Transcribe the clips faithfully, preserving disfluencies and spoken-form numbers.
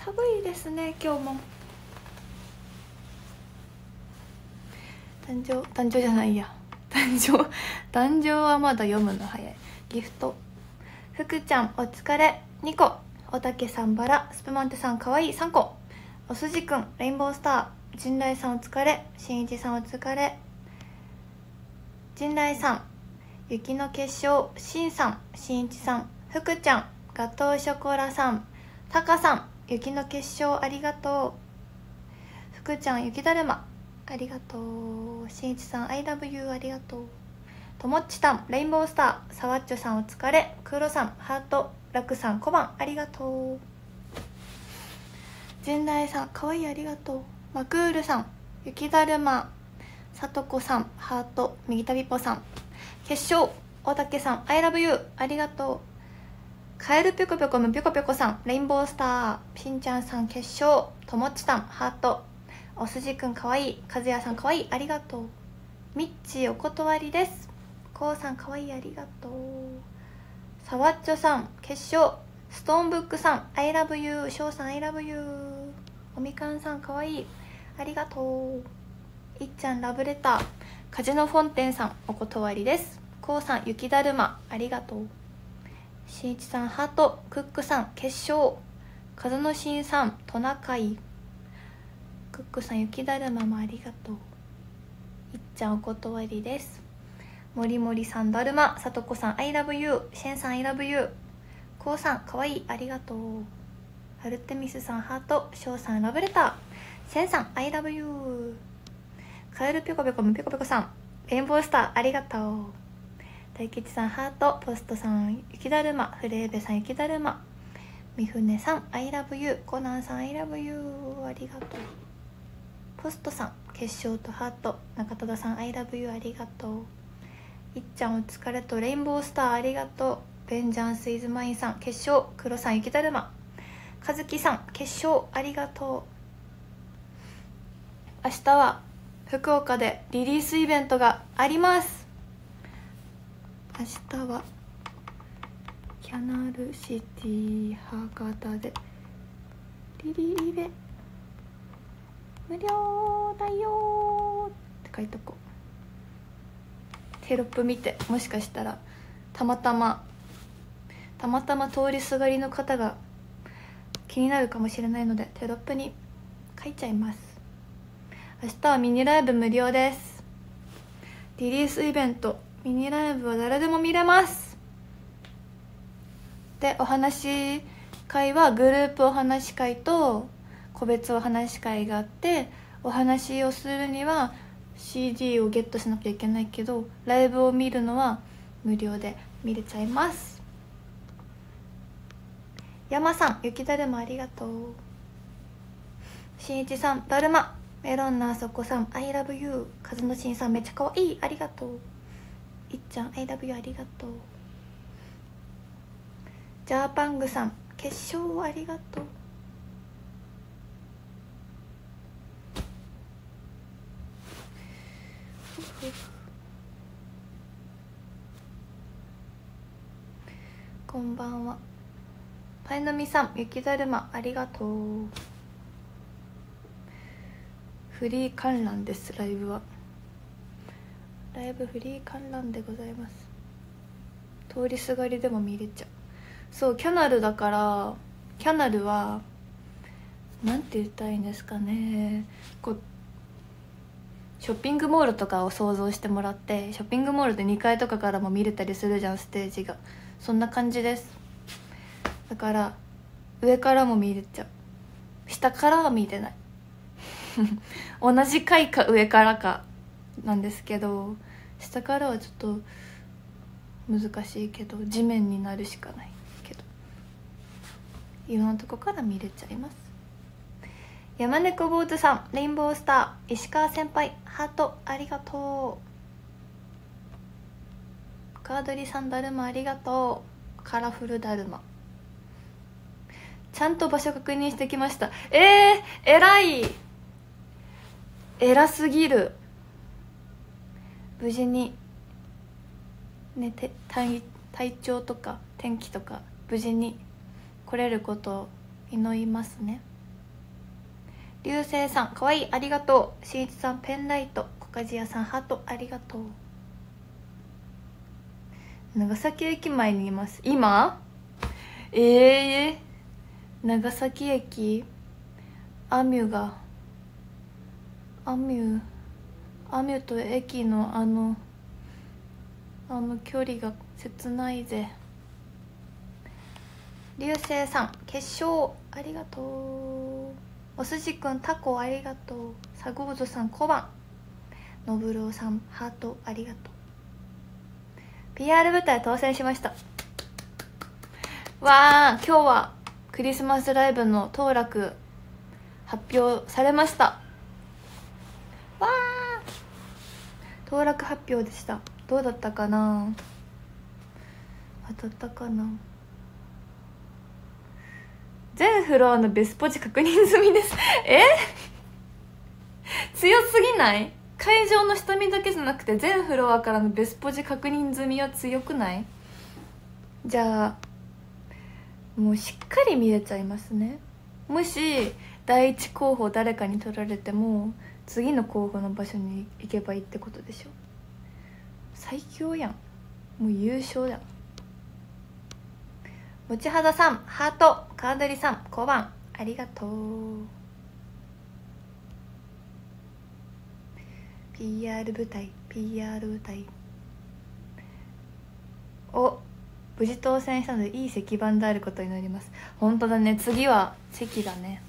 寒いですね今日も。誕生誕生じゃないや誕生誕生はまだ読むの早い。ギフト福ちゃんお疲れにこ、おたけさんバラ、スプマンテさんかわいいさんこ、おすじくんレインボースター、陣内さんお疲れ、しんいちさんお疲れ、陣内さん雪の結晶、しんさん、しんいちさん、福ちゃん、ガトーショコラさん、たかさん雪の結晶ありがとう、福ちゃん雪だるまありがとう、しんいちさん I love you ありがとう、ともっちたんレインボースター、さわっちょさんお疲れ、くろさんハート、らくさん小判ありがとう、陣内さんかわいいありがとう、マクールさん雪だるま、さとこさんハート、右たびぽさん決勝、大竹さん I love you ありがとう、カエルぴょこぴょこむぴょこぴょこさんレインボースター、しんちゃんさん決勝、ともっちたんハート、おすじくんかわいい、かずやさんかわいいありがとう、みっちお断りです、こうさんかわいいありがとう、さわっちょさん決勝、ストーンブックさん I love you、 しょうさん I love you、 おみかんさんかわいいありがとう、いっちゃんラブレター、カジノフォンテンさんお断りです、こうさん雪だるまありがとう、しんいちさんハート、クックさん決勝、かずのしんさんトナカイ、クックさん雪だるまもありがとう、いっちゃんお断りです、もりもりさんだるま、さとこさん I love you、 しんさん I love you、 こうさんかわいいありがとう、アルテミスさんハート、しょうさんラブレター、せんさん I love you、 カエルぴょこぴょこむぴょこぴょこさんレインボースターありがとう、大吉さんハート、ポストさん雪だるま、フレーベさん雪だるま、みふねさん I love you、 コナンさん I love you ありがとう、ポストさん決勝とハート、中戸田さん I love you ありがとう、いっちゃんお疲れとレインボースターありがとう、ベンジャンスイズマインさん決勝、黒さん雪だるま、かずきさん決勝ありがとう、明日は福岡でリリースイベントがあります。明日はキャナルシティ博多でリリーベ無料だよって書いとこう。テロップ見て、もしかしたらたまたまたまたま通りすがりの方が気になるかもしれないのでテロップに書いちゃいます。明日はミニライブ無料です。リリースイベントミニライブは誰でも見れます。で、お話し会はグループお話し会と個別お話し会があって、お話をするには シーディー をゲットしなきゃいけないけど、ライブを見るのは無料で見れちゃいます。山さん雪だるまありがとう、しんいちさんだるま、メロンのあそこさん I love you、 かずのしんさんめっちゃかわいいありがとう、いっちゃん I love you ありがとう、ジャーパングさん決勝ありがとう、こんばんは。パイのみさん雪だるまありがとう、フリー観覧です。ライブはライブフリー観覧でございます。通りすがりでも見れちゃう。そう、キャナルだから、キャナルはなんて言ったらいいんですかね、こうショッピングモールとかを想像してもらって、ショッピングモールでにかいとかからも見れたりするじゃん、ステージが。そんな感じです。だから上からも見れちゃう、下からは見れない同じ階か上からかなんですけど、下からはちょっと難しいけど、地面になるしかないけど、いろんなとこから見れちゃいます。山猫坊主さんレインボースター、石川先輩ハートありがとう、カードリさんだるまありがとう、カラフルだるま、ちゃんと場所確認してきました。えー、えらい偉すぎる。無事にね、て 体, 体調とか天気とか無事に来れることを祈りますね。 流星さんかわいいありがとう。しんいちさんペンライト。こかじやさんハートありがとう。長崎駅前にいます。今ええー、長崎駅アミュがアミュアミュと駅のあのあの距離が切ないぜ。流星さん決勝ありがとう。おすじくんタコありがとう。サゴーゾさん小判。のぶろうさんハートありがとう。 ピーアール 舞台当選しました。わー、今日はクリスマスライブの当落発表されました。わー、当落発表でした。どうだったかな、当たったかな。全フロアのベスポジ確認済みですえ強すぎない？会場の下見だけじゃなくて全フロアからのベスポジ確認済みは強くない？じゃあもうしっかり見れちゃいますね。もし第一候補誰かに取られても次の候補の場所に行けばいいってことでしょ。最強やん、もう優勝やん。もちはださんハート。カードリさん小判ありがとう。 ピーアール 舞台 ピーアール 舞台お無事当選したのでいい石板であることになります。本当だね、次は席だね。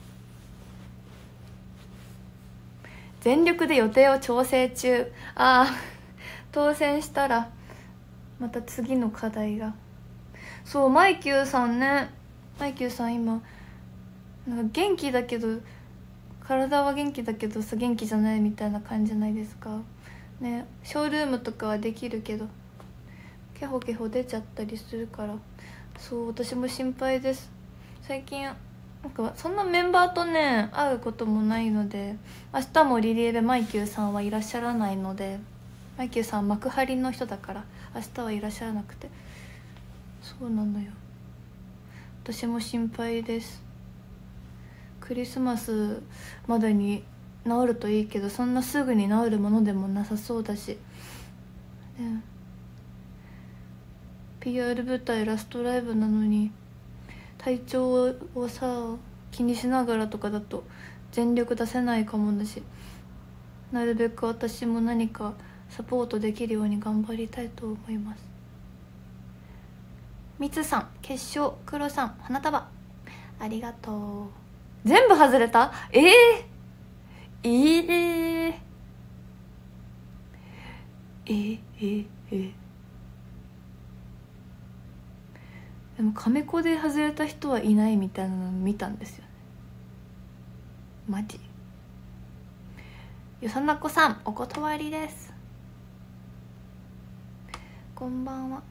全力で予定を調整中。ああ当選したらまた次の課題が。そうマイキューさんね、マイキューさん今なんか元気だけど体は元気だけどさ元気じゃないみたいな感じじゃないですかね。ショールームとかはできるけどケホケホ出ちゃったりするから、そう私も心配です。最近なんかそんなメンバーとね会うこともないので、明日もリリエでマイキューさんはいらっしゃらないので、マイキューさん幕張の人だから明日はいらっしゃらなくて、そうなのよ。私も心配です。クリスマスまでに治るといいけどそんなすぐに治るものでもなさそうだし、ね、ピーアール 舞台ラストライブなのに体調をさ気にしながらとかだと全力出せないかもだし、なるべく私も何かサポートできるように頑張りたいと思います。みつさん決勝。くろさん花束ありがとう。全部外れた。ええー、いいねー。えー、えー、えー、でもカメコで外れた人はいないみたいなの見たんですよね。マジよさなこさんお断りです。こんばんは。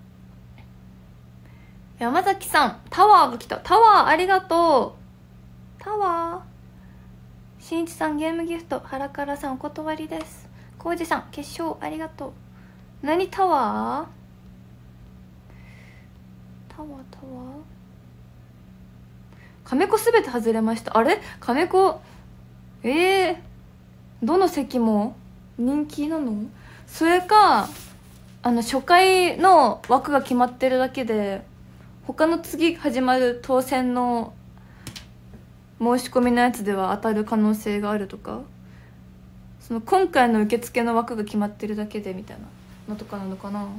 山崎さんタワーが来た。タワーありがとう。タワー。しんいちさんゲームギフト。原からさんお断りです。こうじさん決勝ありがとう。何タワータワータワーカメコすべて外れました。あれカメコえー、どの席も人気なの？それかあの初回の枠が決まってるだけで他の次始まる当選の申し込みのやつでは当たる可能性があるとか、その今回の受付の枠が決まってるだけでみたいなのとかなのかな。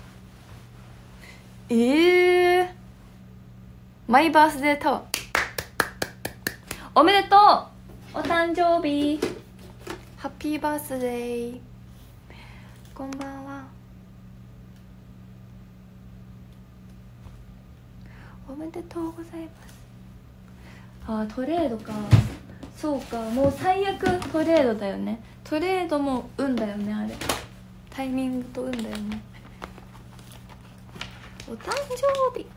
えー、マイバースデータワーおめでとう。お誕生日ハッピーバースデー。こんばんは。おめでとうございます。あートレードか。そうかもう最悪トレードだよね。トレードも運だよね。あれタイミングと運だよね。お誕生日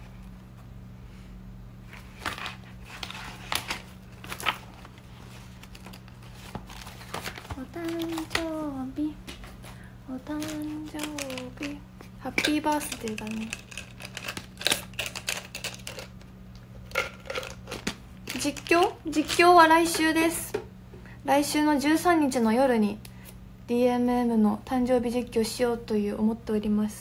お誕生日お誕生日ハッピーバースデーだね。 実況実況は来週です。来週のじゅうさんにちの夜に ディーエムエム の誕生日実況しようという思っております。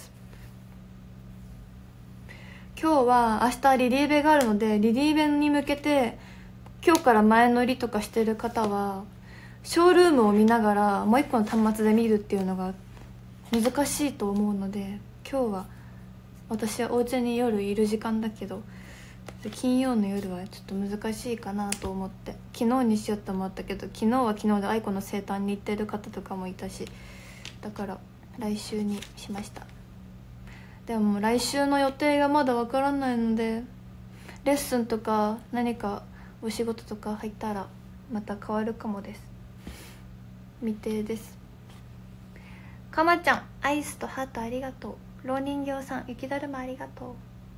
今日は明日リリーベがあるので、リリーベに向けて今日から前乗りとかしてる方はショールームを見ながらもう一個の端末で見るっていうのが難しいと思うので、今日は私はお家に夜いる時間だけど、金曜の夜はちょっと難しいかなと思って昨日にしようと思ったけど、昨日は昨日で愛子の生誕に行ってる方とかもいたし、だから来週にしました。でも来週の予定がまだわからないので、レッスンとか何かお仕事とか入ったらまた変わるかもです。未定です。かまちゃんアイスとハートありがとう。ろう人形さん雪だるまありがとう。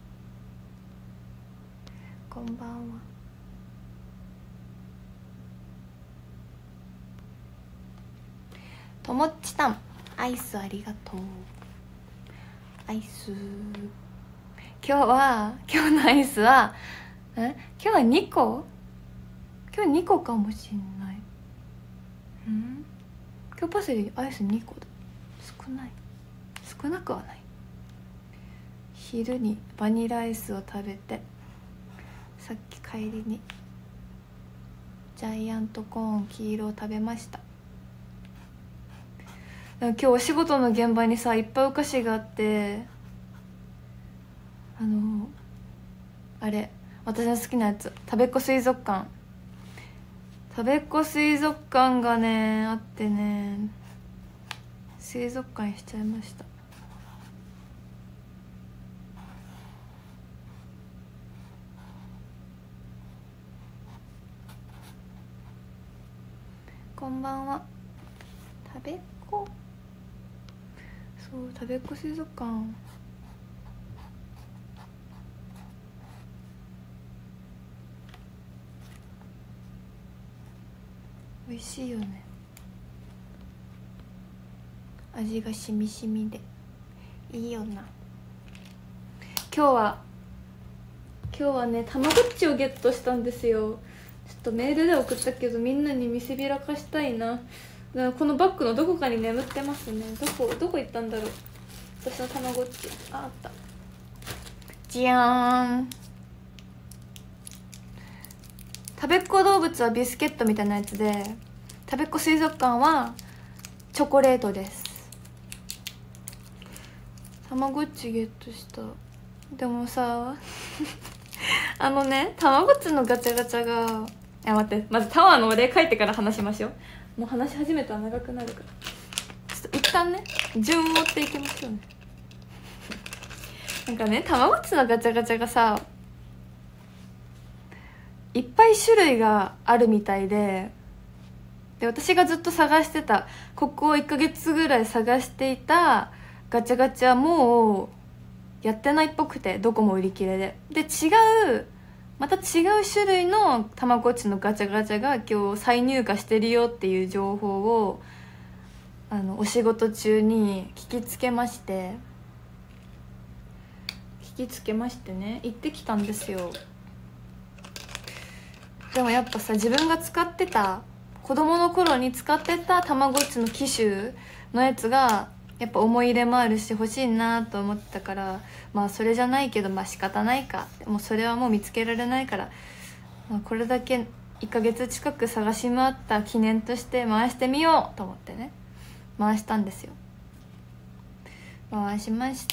こんばんは。ともっちたんアイスありがとう。アイス今日は今日のアイスはえ今日はにこ今日にこかもしんない。ん今日パセリアイスにこだ。少ない少なくはない。昼にバニラアイスを食べて、さっき帰りにジャイアントコーン黄色を食べました。今日お仕事の現場にさいっぱいお菓子があって、あのあれ私の好きなやつ、たべっ子水族館たべっ子水族館がねあってね、水族館しちゃいました。こんばんは。たべっ子そうたべっ子水族館美味しいよね。味がしみしみでいいよな。今日は今日はねたまごっちをゲットしたんですよ。ちょっとメールで送ったけどみんなに見せびらかしたいな。このバッグのどこかに眠ってますね。どこどこ行ったんだろう私のたまごっち。あ、あった。じゃーん。たべっ子動物はビスケットみたいなやつで、たべっ子水族館はチョコレートです。たまごっちゲットした。でもさあのねたまごっちのガチャガチャが、いや待って、まずタワーのお礼書いてから話しましょう。もう話し始めたら長くなるから、ちょっと一旦ね順を追っていきましょうね。なんかねたまごっちのガチャガチャがさいっぱい種類があるみたいで、で私がずっと探してた、ここいっかげつぐらい探していたガチャガチャもうやってないっぽくて、どこも売り切れで、で違うまた違う種類のたまごっちのガチャガチャが今日再入荷してるよっていう情報をあのお仕事中に聞きつけまして聞きつけましてね行ってきたんですよ。でもやっぱさ自分が使ってた子供の頃に使ってたたまごっちの機種のやつがやっぱ思い入れもあるし欲しいなと思ってたから、まあそれじゃないけどまあ仕方ないか、もうそれはもう見つけられないから、まあ、これだけいっかげつ近く探し回った記念として回してみようと思ってね回したんですよ。回しまして、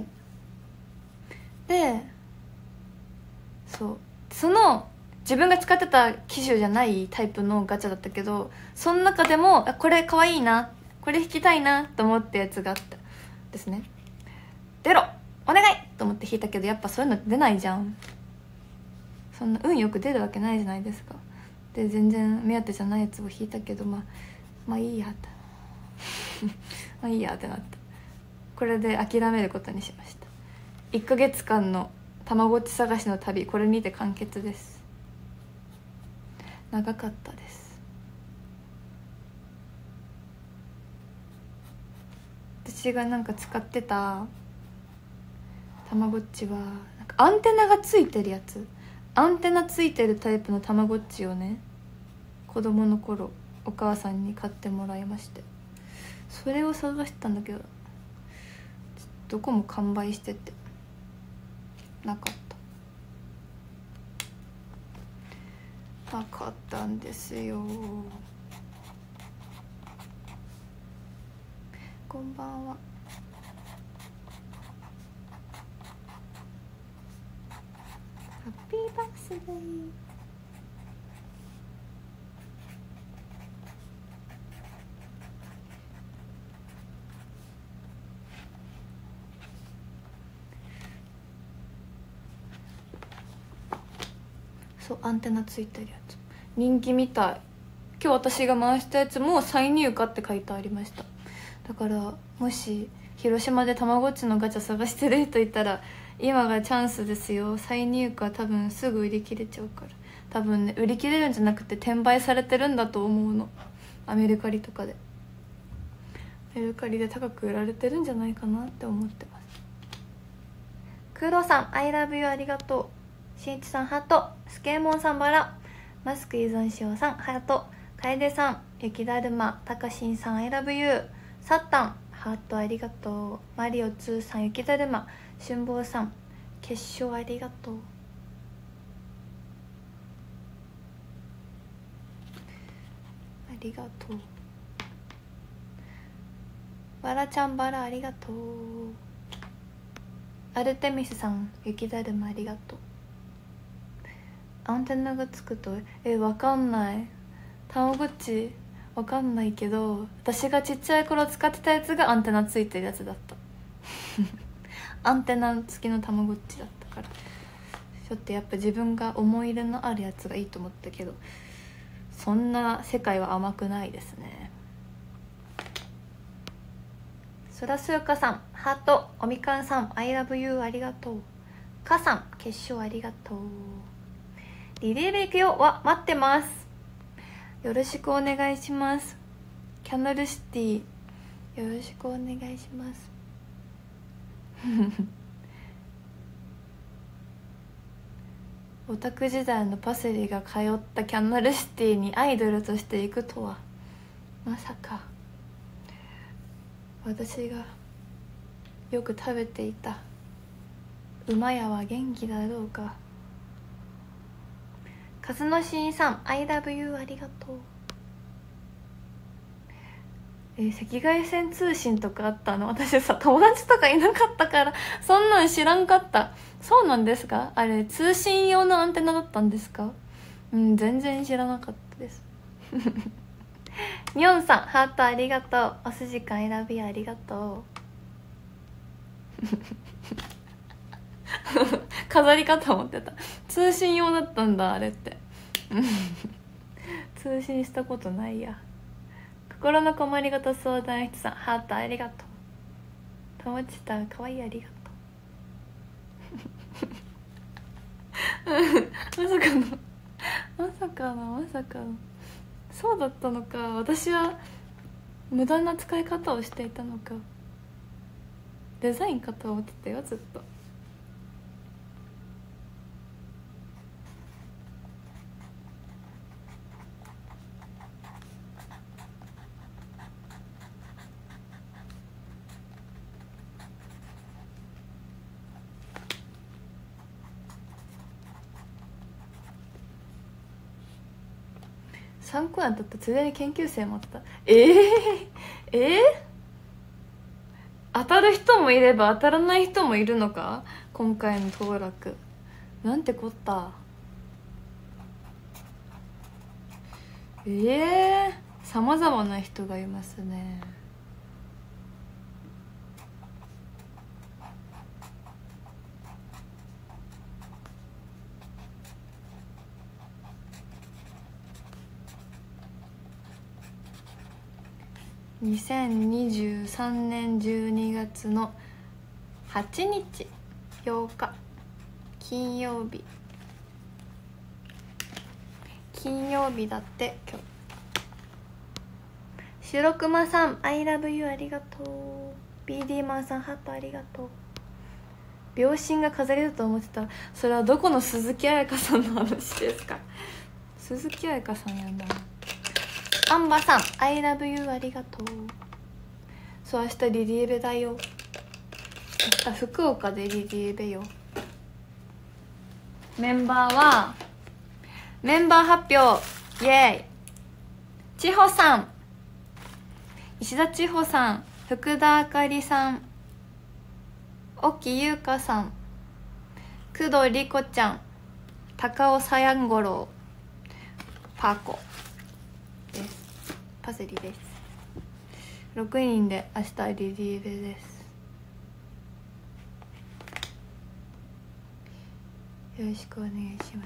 でそうその自分が使ってた機種じゃないタイプのガチャだったけど、その中でもあこれかわいいな、これ引きたいなと思ったやつがあったですね。出ろお願いと思って引いたけど、やっぱそういうの出ないじゃん。そんな運よく出るわけないじゃないですか。で全然目当てじゃないやつを引いたけど、まあまあいいやってまあいいやってなった。これで諦めることにしました。いっかげつかんのたまごっち探しの旅、これにて完結です。長かったです。私がなんか使ってたたまごっちはなんかアンテナがついてるやつ、 アンテナついてるタイプのたまごっちをね、子供の頃お母さんに買ってもらいまして、それを探してたんだけどどこも完売しててなかったなかったんですよ。こんばんは。ハッピーバースデー。そう、アンテナついてるやつ人気みたい。今日私が回したやつも再入荷って書いてありました。だからもし広島でたまごっちのガチャ探してる人いたら今がチャンスですよ。再入荷多分すぐ売り切れちゃうから。多分ね、売り切れるんじゃなくて転売されてるんだと思うの。アメリカリとかでメルカリで高く売られてるんじゃないかなって思ってます。クロさん I love you ありがとう。しんいちさんハート。スケーモンさんバラ。マスク依存症さんハート。楓さん、雪だるま。たかしんさん I love you。サッタンハートありがとう。マリオツーさん雪だるま。春坊さん決勝ありがとう。ありがとう。バラちゃんバラありがとう。アルテミスさん雪だるまありがとう。アンテナがつくとえわかんない。たまごっちわかんないけど、私がちっちゃい頃使ってたやつがアンテナついてるやつだったアンテナ付きのたまごっちだったから、ちょっとやっぱ自分が思い入れのあるやつがいいと思ったけど、そんな世界は甘くないですね。そらすよかさんハート。おみかんさん I love you ありがとう。かさん決勝ありがとう。リレーで行くよは待ってます。よろしくお願いします。キャナルシティよろしくお願いしますオタク時代のパセリが通ったキャナルシティにアイドルとして行くとはまさか。私がよく食べていた馬屋は元気だろうか。カズノシンさん I love you ありがとう。えー、赤外線通信とかあったの？私さ友達とかいなかったからそんなん知らんかった。そうなんですか？あれ通信用のアンテナだったんですか？うん、全然知らなかったですミョンさんハートありがとう。おすじかん選びありがとう飾り方持ってた。通信用だったんだあれって通信したことないや。心の困りごと相談室さんハートありがとう。ともちたかわいいありがとうまさかのまさかのまさかのそうだったのか。私は無駄な使い方をしていたのか。デザインかと思ってたよずっと。参考になったついでに研究生もあった。えー、えー、当たる人もいれば当たらない人もいるのか今回の当落。なんてこった。えー、さまざまな人がいますね。にせんにじゅうさんねんじゅうにがつのはちにちようか金曜日。金曜日だって今日。白熊さん I love you ありがとう。 ビーディー マンさんハートありがとう。 秒針が飾りだと思ってた。それはどこの鈴木彩香さんの話ですか？鈴木彩香さんやな。アンバさん I love you ありがとう。そう、明日リリーベだよ。明日福岡でリリーベよ。メンバーはメンバー発表イエーイ。千穂さん、石田千穂さん、福田あかりさん、沖優香さん、工藤莉子ちゃん、高尾さやんごろう、パーコです。パセリです。ろくにんで明日リリーベです。よろしくお願いします。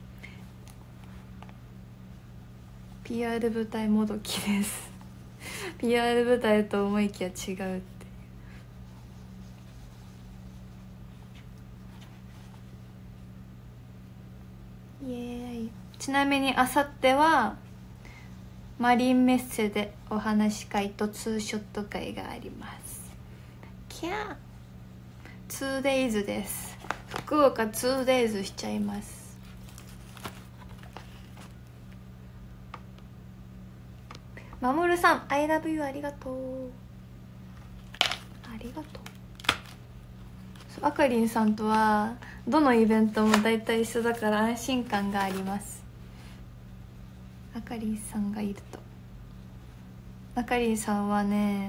ピーアール 舞台もどきです。ピーアール 舞台と思いきや違うって。イエーイ。ちなみにあさってはマリンメッセでお話し会とツーショット会があります。キャー ツーデイズ です。福岡 ツーデイズ しちゃいます。まもるさん I love you ありがとう。ありがとう。あかりんさんとはどのイベントも大体一緒だから安心感があります。あかりんさんがいると。あかりんさんはね、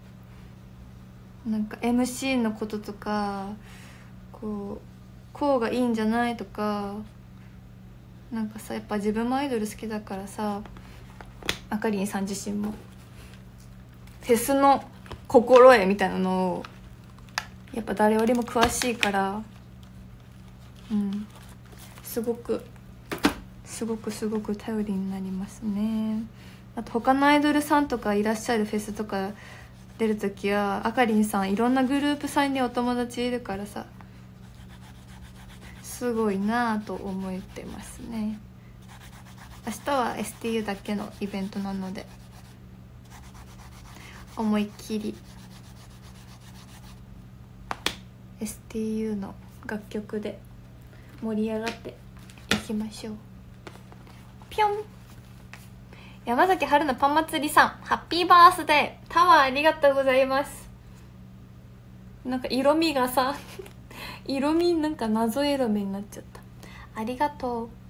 なんか エムシー のこととかこうこうがいいんじゃないとか、なんかさ、やっぱ自分もアイドル好きだからさ、あかりんさん自身もフェスの心得みたいなのをやっぱ誰よりも詳しいから、うんすごくすごくすごく頼りになりますね。あと他のアイドルさんとかいらっしゃるフェスとか出るときはあかりんさんいろんなグループさんにお友達いるからさ、すごいなぁと思ってますね。明日は エスティーユー だけのイベントなので思いっきり エスティーユー の楽曲で盛り上がっていきましょう。ぴょん。山崎春のパン祭りさんハッピーバースデー。タワーありがとうございます。なんか色味がさ色味なんか謎色味になっちゃった。ありがとう。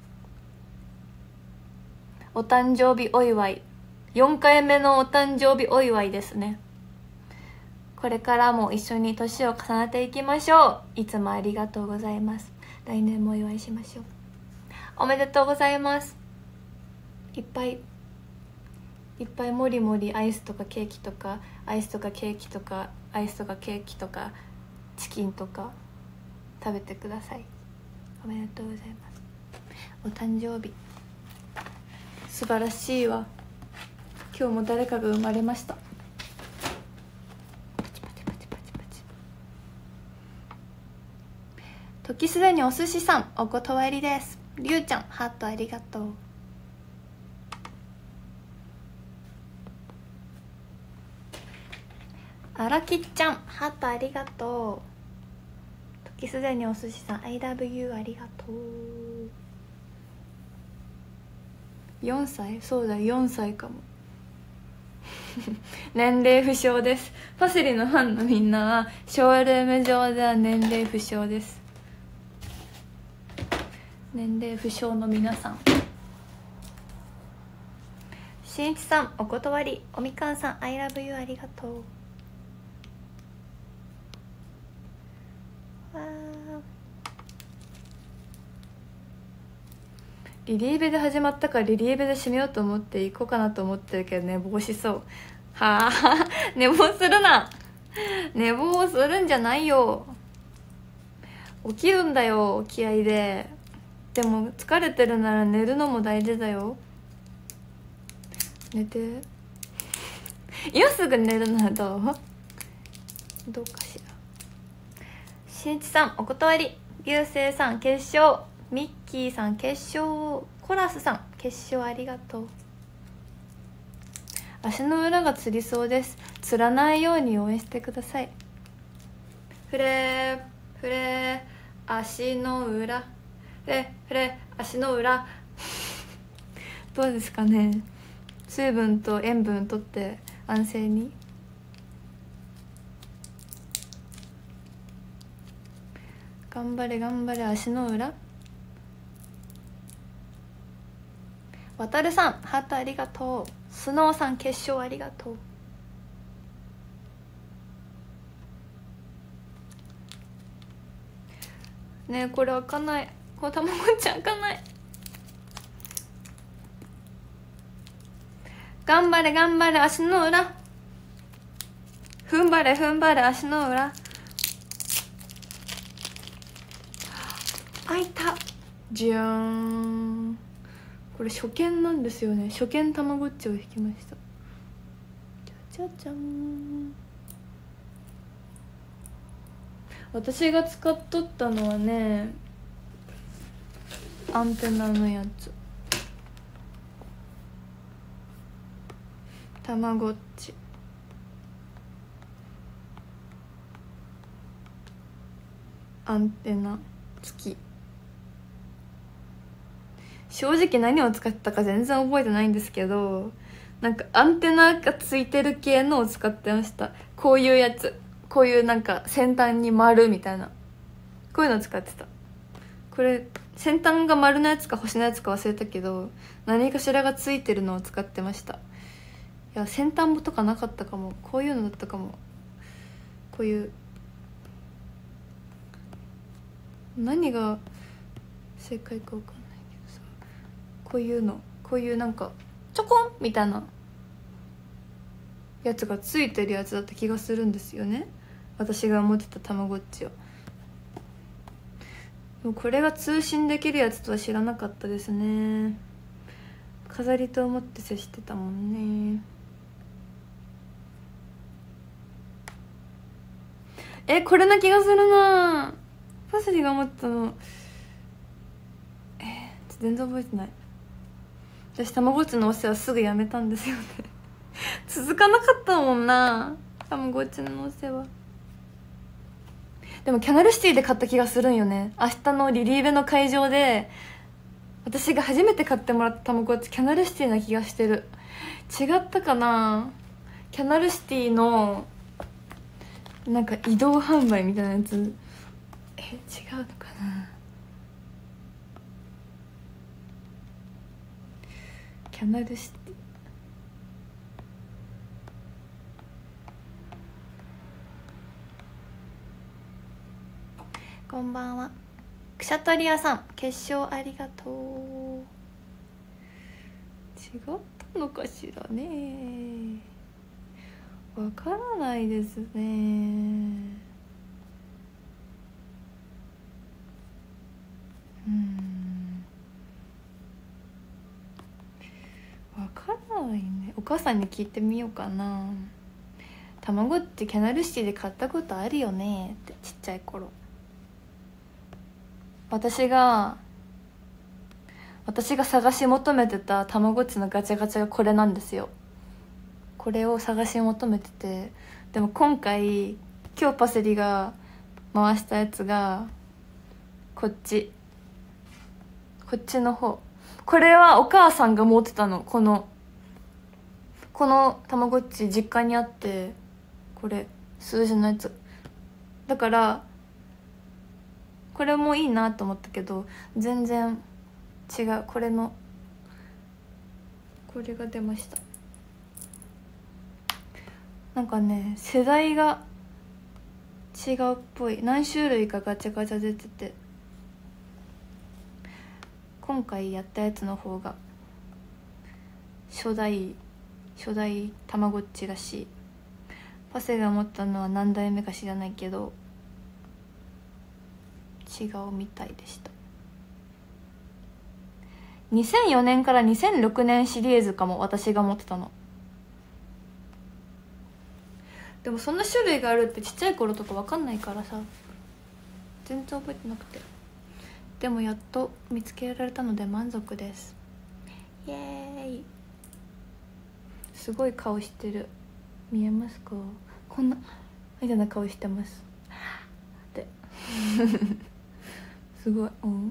お誕生日お祝い、よんかいめのお誕生日お祝いですね。これからも一緒に年を重ねていきましょう。いつもありがとうございます。来年もお祝いしましょう。おめでとうございます。いっぱいいっぱいもりもりアイスとかケーキとかアイスとかケーキとかアイスとかケーキとかチキンとか食べてください。おめでとうございます。お誕生日素晴らしいわ。今日も誰かが生まれました。パチパチパチパチパチ。時すでにお寿司さんお断りです。りゅうちゃんハートありがとう。あらきっちゃんハートありがとう。時すでにお寿司さん I love you ありがとう。よんさい、そうだよんさいかも年齢不詳です。パセリのファンのみんなはショールーム上では年齢不詳です。年齢不詳の皆さん。しんいちさんお断り。おみかんさん I love you ありがとう。わリリーベで始まったからリリーベで締めようと思って行こうかなと思ってるけど寝坊しそう。はあ寝坊するな。寝坊するんじゃないよ。起きるんだよ気合で。でも疲れてるなら寝るのも大事だよ。寝て今すぐ寝るならどうどうかしら。しんいちさんお断り。流星さん決勝。ミッキーさん決勝。コラスさん決勝ありがとう。足の裏がつりそうです。つらないように応援してください。フレーフレ足の裏、フレフレ足の裏どうですかね。水分と塩分とって安静に。頑張れ頑張れ足の裏。わたるさんハートありがとう。スノーさん決勝ありがとう。ねえこれ開かない。このたまごっち開かない。頑張れ頑張れ足の裏。踏ん張れ踏ん張れ足の裏。開いた。じゃーん。これ初見なんですよね。初見たまごっちを引きました。じゃじゃじゃん。私が使っとったのはね、アンテナのやつ。たまごっちアンテナ付き。正直何を使ったか全然覚えてないんですけど、なんかアンテナがついてる系のを使ってました。こういうやつ、こういうなんか先端に丸みたいな、こういうの使ってた。これ先端が丸のやつか星のやつか忘れたけど、何かしらがついてるのを使ってました。いや先端もとかなかったかも。こういうのだったかも。こういう何が正解か分かんないけどさ、こういうの、こういうなんかちょこんみたいなやつがついてるやつだった気がするんですよね、私が持ってたたまごっちは。でもこれが通信できるやつとは知らなかったですね。飾りと思って接してたもんね。え、これな気がするな。パセリが持ってたの、えー、全然覚えてない。私たまごっちのお世話すぐやめたんですよね続かなかったもんな、たまごっちのお世話。でもキャナルシティで買った気がするんよね。明日のリリーベの会場で私が初めて買ってもらったたまごっち、キャナルシティな気がしてる。違ったかな。キャナルシティのなんか移動販売みたいなやつ、え、違うのかな。キャナルシティ、こんばんは。クシャトリアさん決勝ありがとう。違ったのかしらね、わからないですね。うんわからないね。お母さんに聞いてみようかな。たまごっちキャナルシティで買ったことあるよねって、ちっちゃい頃。私が私が探し求めてたたまごっちのガチャガチャがこれなんですよ。これを探し求めてて、でも今回今日パセリが回したやつがこっち、こっちの方。これはお母さんが持ってたの。このこのたまごっち実家にあって、これ数字のやつだからこれもいいなと思ったけど、全然違う。これのこれが出ました。なんかね世代が違うっぽい。何種類かガチャガチャ出てて、今回やったやつの方が初代初代たまごっちらしい。パセが持ったのは何代目か知らないけど違うみたいでした。にせんよねんからにせんろくねんシリーズかも、私が持ってたの。でもそんな種類があるってちっちゃい頃とか分かんないからさ、全然覚えてなくて。でもやっと見つけられたので満足です。イエーイ。すごい顔してる。見えますか？こんなみたいな顔してます。ですごい、うん、もう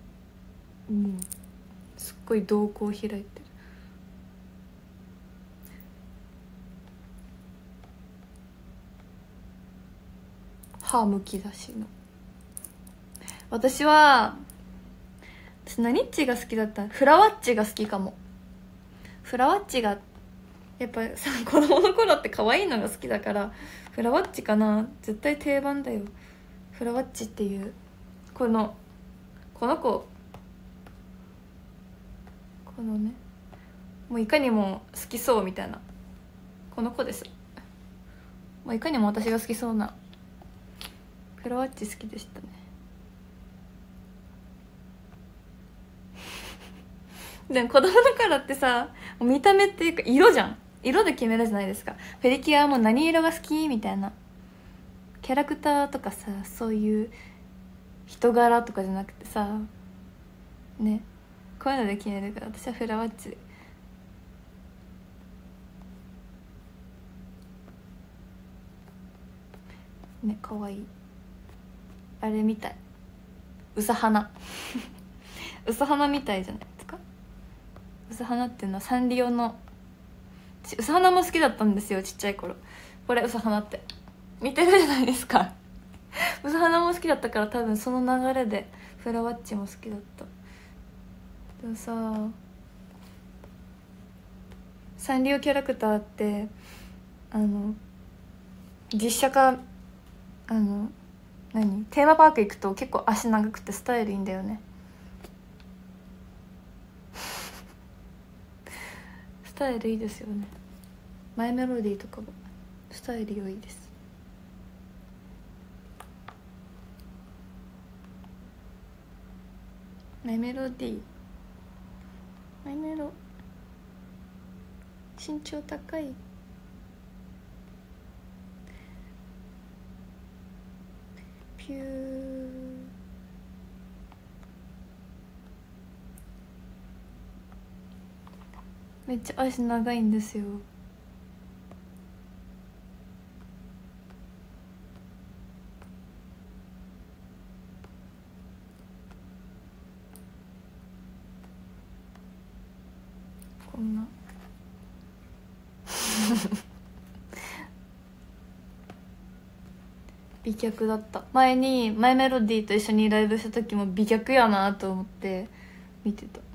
すっごい瞳孔開いてる。歯むき出しの。私は私何ッチが好きだった？フラワッチが好きかも。フラワッチがやっぱさ、子供の頃って可愛いのが好きだからフラワッチかな。絶対定番だよ。フラワッチっていうこのこの子、このね、もういかにも好きそうみたいなこの子です。もういかにも私が好きそうなフラワッチ好きでしたね。でも子供の頃ってさ、見た目っていうか色じゃん。色で決めるじゃないですか。プリキュアはもう何色が好きみたいな、キャラクターとかさ、そういう人柄とかじゃなくてさね、こういうので決めるから、私はフラワッチね、かわいい。あれみたい、うさはなうさはなみたいじゃないですか。うさはなっていうのはサンリオの、うさはなも好きだったんですよ、ちっちゃい頃。これうさはなって似てるじゃないですかうさはなも好きだったから、多分その流れでフラワッチも好きだった。でもさ、サンリオキャラクターってあの実写化、あの何テーマパーク行くと結構足長くてスタイルいいんだよねスタイルいいですよね。マイメロディーとかもスタイル良いです。マイメロディー、マイメロ身長高い。ピュー、めっちゃ足長いんですよ。こんな美脚だった。前にマイメロディーと一緒にライブした時も美脚やなと思って見てた。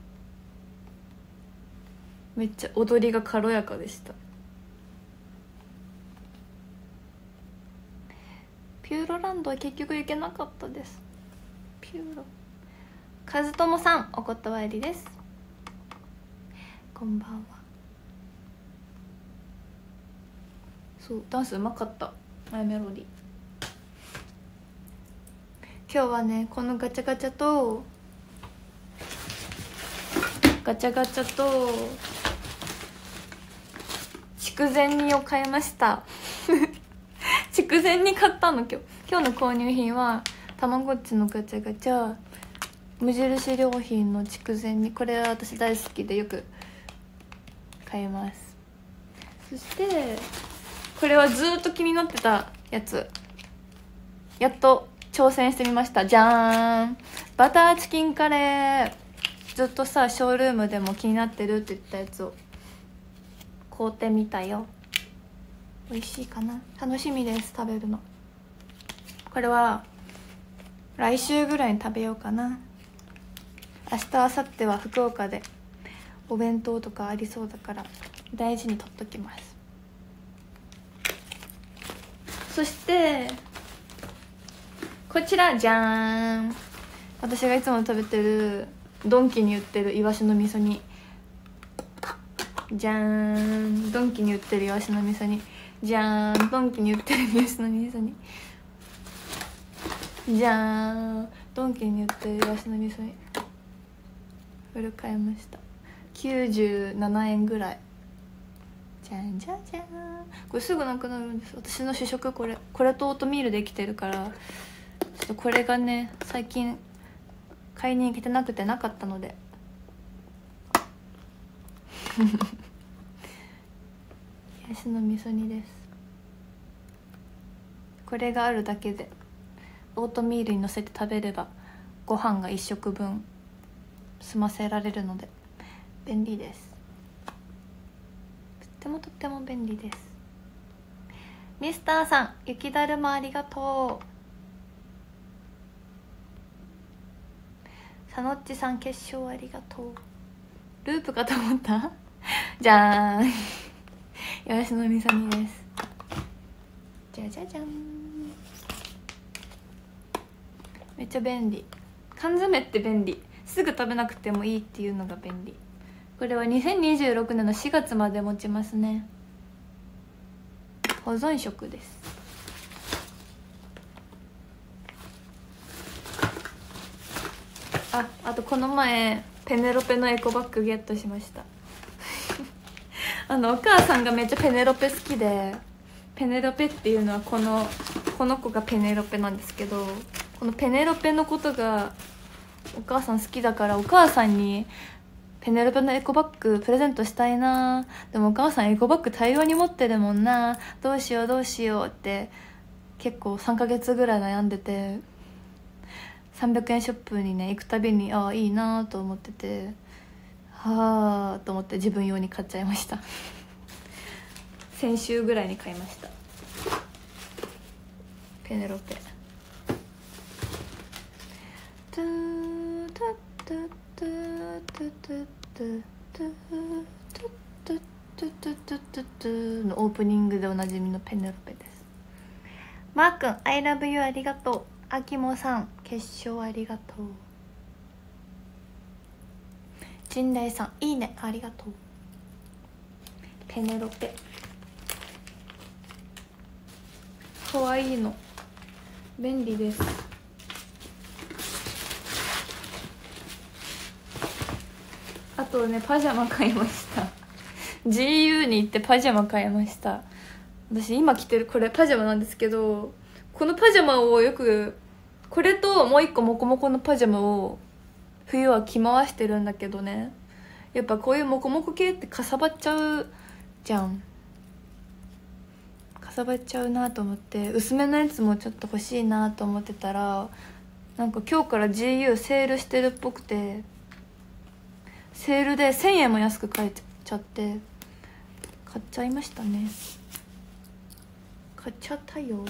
めっちゃ踊りが軽やかでした。ピューロランドは結局行けなかったです。ピューロ、和友さんお断りです。こんばんは。そう、ダンスうまかった、マイメロディー。今日はね、このガチャガチャとガチャガチャと筑前煮を買いました筑前煮買ったの。今日今日の購入品はたまごっちのガチャガチャ、無印良品の筑前煮。これは私大好きでよく買います。そしてこれはずっと気になってたやつ、やっと挑戦してみました。じゃーん、バターチキンカレー。ずっとさ、ショールームでも気になってるって言ったやつを買うてみたよ。美味しいかな、楽しみです、食べるの。これは来週ぐらいに食べようかな。明日明後日は福岡でお弁当とかありそうだから大事に取っときます。そしてこちら、じゃーん、私がいつも食べてるドンキに売ってるイワシの味噌煮。じゃーん、ドンキに売ってるイワシの味噌煮。じゃーん、ドンキに売ってるイワシの味噌煮。じゃーん、ドンキに売ってるイワシの味噌煮。これ買いました。きゅうじゅうななえんぐらい。じゃんじゃんじゃん。これすぐなくなるんです。私の主食これ。これとオートミールできてるから、ちょっとこれがね、最近買いに行けてなくてなかったのでヤシの味噌煮です。これがあるだけでオートミールにのせて食べればご飯がいっしょくぶん済ませられるので便利です。とってもとっても便利です。ミスターさん、雪だるまありがとう。さのっちさん、決勝ありがとう。ループかと思ったじゃーんよしのみさみです。じゃじゃじゃん。めっちゃ便利。缶詰って便利。すぐ食べなくてもいいっていうのが便利。これはにせんにじゅうろくねんのしがつまで持ちますね。保存食です。あ、あとこの前ペネロペのエコバッグゲットしましたあのお母さんがめっちゃペネロペ好きで、ペネロペっていうのはこのこの子がペネロペなんですけど、このペネロペのことがお母さん好きだから、お母さんにペネロペのエコバッグプレゼントしたいな。でもお母さんエコバッグ大量に持ってるもんな、どうしようどうしようって結構さんかげつぐらい悩んでて、さんびゃくえんショップにね行くたびにああいいなと思ってて、はあと思って自分用に買っちゃいました先週ぐらいに買いました。ペネロペトゥトゥトゥトゥトゥトゥトゥトゥトゥトゥトゥトゥトゥトゥトゥのオープニングでおなじみのペネロペです。マー君 I love you ありがとう。あきもさん決勝ありがとう。陣内さんいいねありがとう。ペネロペかわいいの便利です。あとねパジャマ買いましたジーユー に行ってパジャマ買いました。私今着てるこれパジャマなんですけど、このパジャマをよくこれともう一個モコモコのパジャマを冬は着回してるんだけどね、やっぱこういうモコモコ系ってかさばっちゃうじゃん。かさばっちゃうなと思って薄めのやつもちょっと欲しいなと思ってたら、なんか今日から ジーユー セールしてるっぽくて、セールでせんえんも安く買えちゃって買っちゃいましたね。買っちゃったよ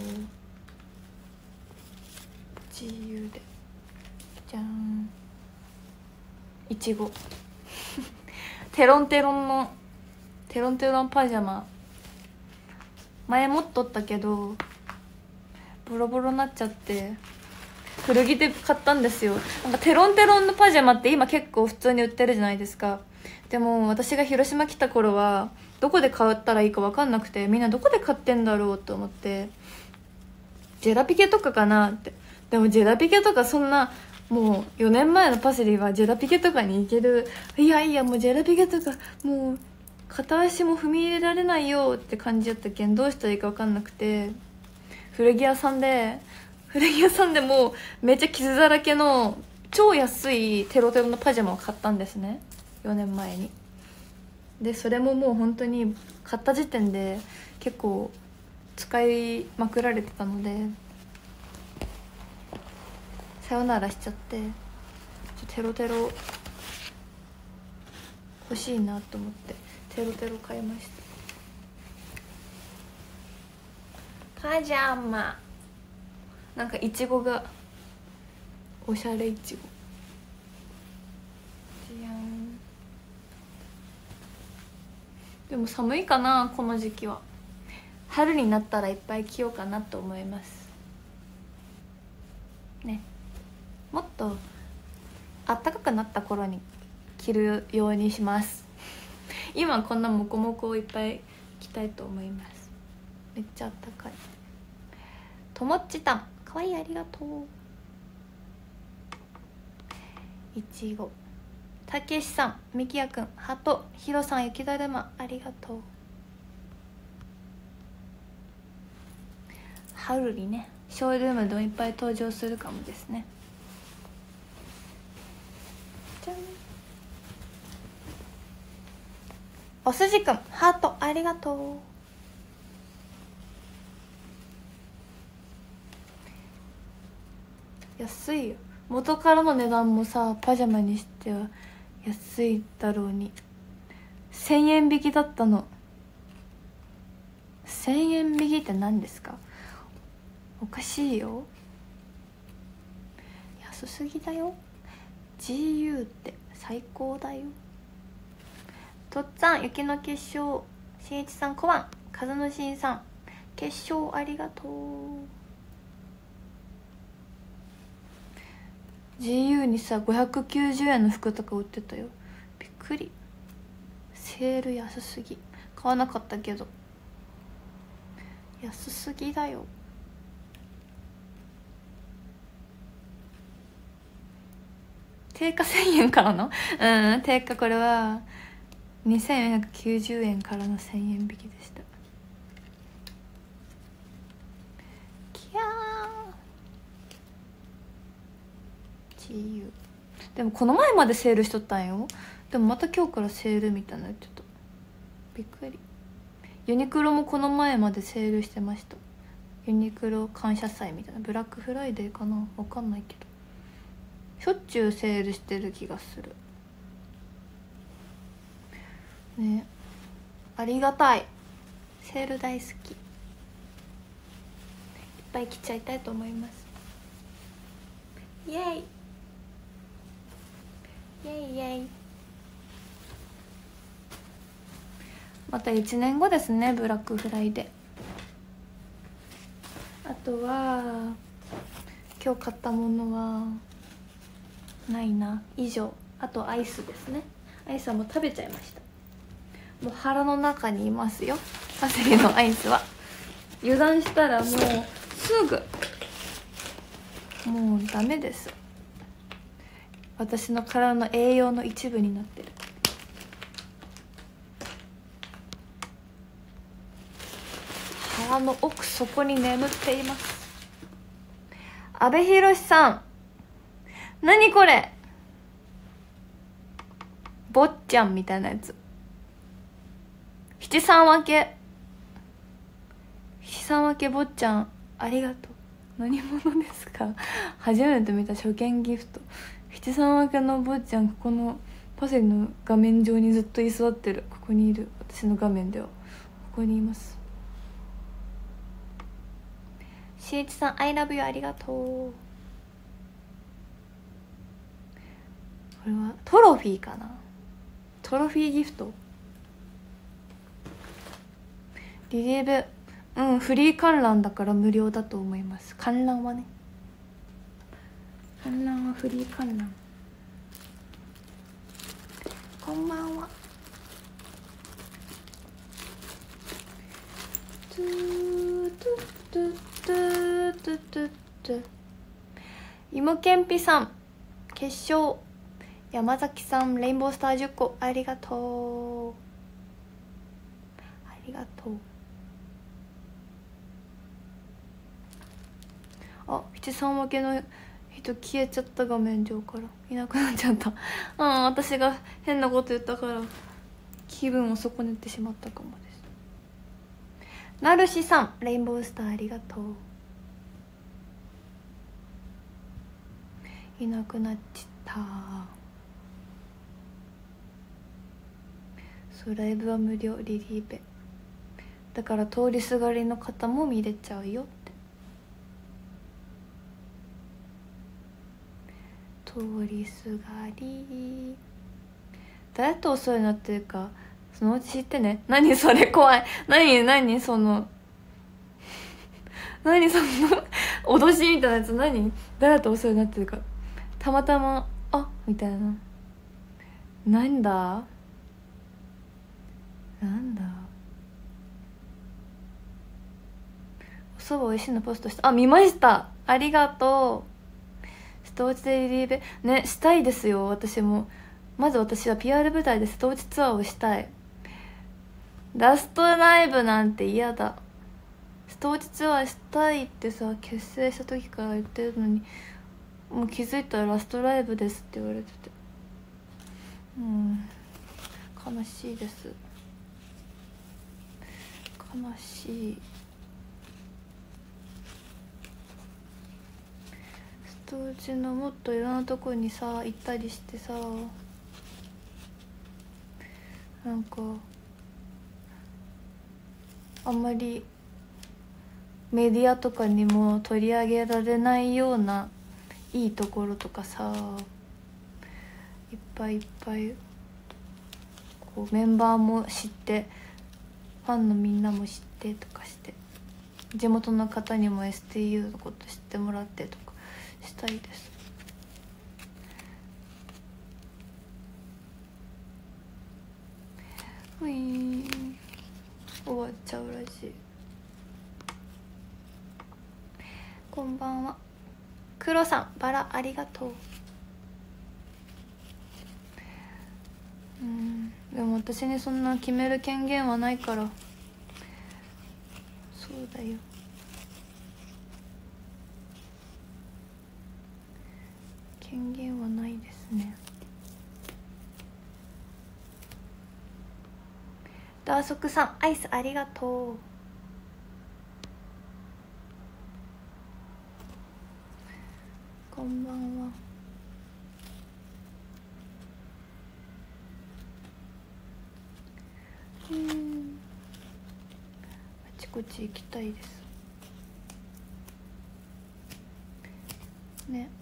ジーユー で。じゃん、いちごテロンテロンのテロンテロンパジャマ前持っとったけどボロボロになっちゃって古着で買ったんですよ。なんかテロンテロンのパジャマって今結構普通に売ってるじゃないですか。でも私が広島来た頃はどこで買ったらいいか分かんなくて、みんなどこで買ってんだろうと思って、ジェラピケとかかなって。でもジェラピケとかそんなもうよねんまえのパセリはジェラピケとかに行ける、いやいやもうジェラピケとかもう片足も踏み入れられないよって感じだったけん、どうしたらいいか分かんなくて、古着屋さんで古着屋さんでもうめっちゃ傷だらけの超安いテロテロのパジャマを買ったんですね、よねんまえに。でそれももう本当に買った時点で結構使いまくられてたのでさよならしちゃって、テロテロ欲しいなと思ってテロテロ買いました。パジャマなんかいちごがおしゃれいちごじゃん。でも寒いかなこの時期は。春になったらいっぱい着ようかなと思いますね。もっと暖かくなった頃に着るようにします今こんなモコモコをいっぱい着たいと思います。めっちゃ暖かい。ともっちたんかわいいありがとう。いちごたけしさん、みきやくん、はと、ひろさん、雪だるまありがとう。春にねショールームでもいっぱい登場するかもですね。じゃん。おすじくんハートありがとう。 安いよ。元からの値段もさパジャマにしては安いだろうに。せんえん引きだったの。せんえん引きって何ですか？おかしいよ、安すぎだよ。 ジーユー って最高だよ。とっつぁん雪の結晶、しんいちさん小判、風のしんさん結晶ありがとう。 ジーユー にさごひゃくきゅうじゅうえんの服とか売ってたよ。びっくり。セール安すぎ。買わなかったけど安すぎだよ。定価せんえんからのうん定価、これはにせんよんひゃくきゅうじゅうえんからのせんえん引きでした。キャー ジーユー でもこの前までセールしとったんよ。でもまた今日からセールみたいなの言ってた。びっくり。ユニクロもこの前までセールしてました。ユニクロ感謝祭みたいな、ブラックフライデーかな、わかんないけどしょっちゅうセールしてる気がするね。ありがたい。セール大好き。いっぱい着ちゃいたいと思います。イエイイエイイエイ。またいちねんごですね、ブラックフライデー。あとは今日買ったものはないな。以上。あとアイスですね。アイスはもう食べちゃいました。もう腹の中にいますよ、パセリのアイスは。油断したらもうすぐもうダメです。私の体の栄養の一部になってる。腹の奥底に眠っています。阿部寛さん、何これ、坊ちゃんみたいなやつ。七三分け七三分け坊ちゃんありがとう。何者ですか？初めて見た初見ギフト。七三分けの坊ちゃん、ここのパセリの画面上にずっと居座ってる。ここにいる。私の画面ではここにいます。しんいちさん I love you ありがとう。これはトロフィーかな。トロフィーギフト。リリーベ、うんフリー観覧だから無料だと思います。観覧はね、観覧はフリー観覧。こんばんは。トゥトゥトゥトゥトゥトゥトゥ。いもけんぴさん決勝。山崎さんレインボースターじゅっこありがとう。ありがとう。あ、七三分けの人消えちゃった、画面上からいなくなっちゃった。うん私が変なこと言ったから気分を損ねてしまったかもです。なるしさんレインボースターありがとう。いなくなっちゃった。そうライブは無料リリーベだから通りすがりの方も見れちゃうよって。通りすがり。誰と遅いなっていうかそのうち知ってね。何それ怖い。何何その何その脅しみたいなやつ。何誰と遅いなっていうかたまたまあみたいな。なんだなんだおそばおいしいのポストした。あ見ました、ありがとう。瀬戸内でリリーベねしたいですよ。私もまず私は ピーアール 舞台で瀬戸内ツアーをしたい。ラストライブなんて嫌だ。瀬戸内ツアーしたいってさ結成した時から言ってるのにもう気づいたらラストライブですって言われててうん悲しいです。悲しい。 当時のもっといろんなとこにさ行ったりしてさ、なんかあんまりメディアとかにも取り上げられないようないいところとかさ、いっぱいいっぱいこうメンバーも知って、ファンのみんなも知ってとかして、地元の方にも エスティーユー のこと知ってもらってとかしたいです。ういー、終わっちゃうらしい。こんばんは。黒さん、バラありがとう。うん、でも私にそんな決める権限はないから。そうだよ。権限はないですね。ダーソクさん、アイスありがとう。こんばんは。うん、あちこち行きたいですね。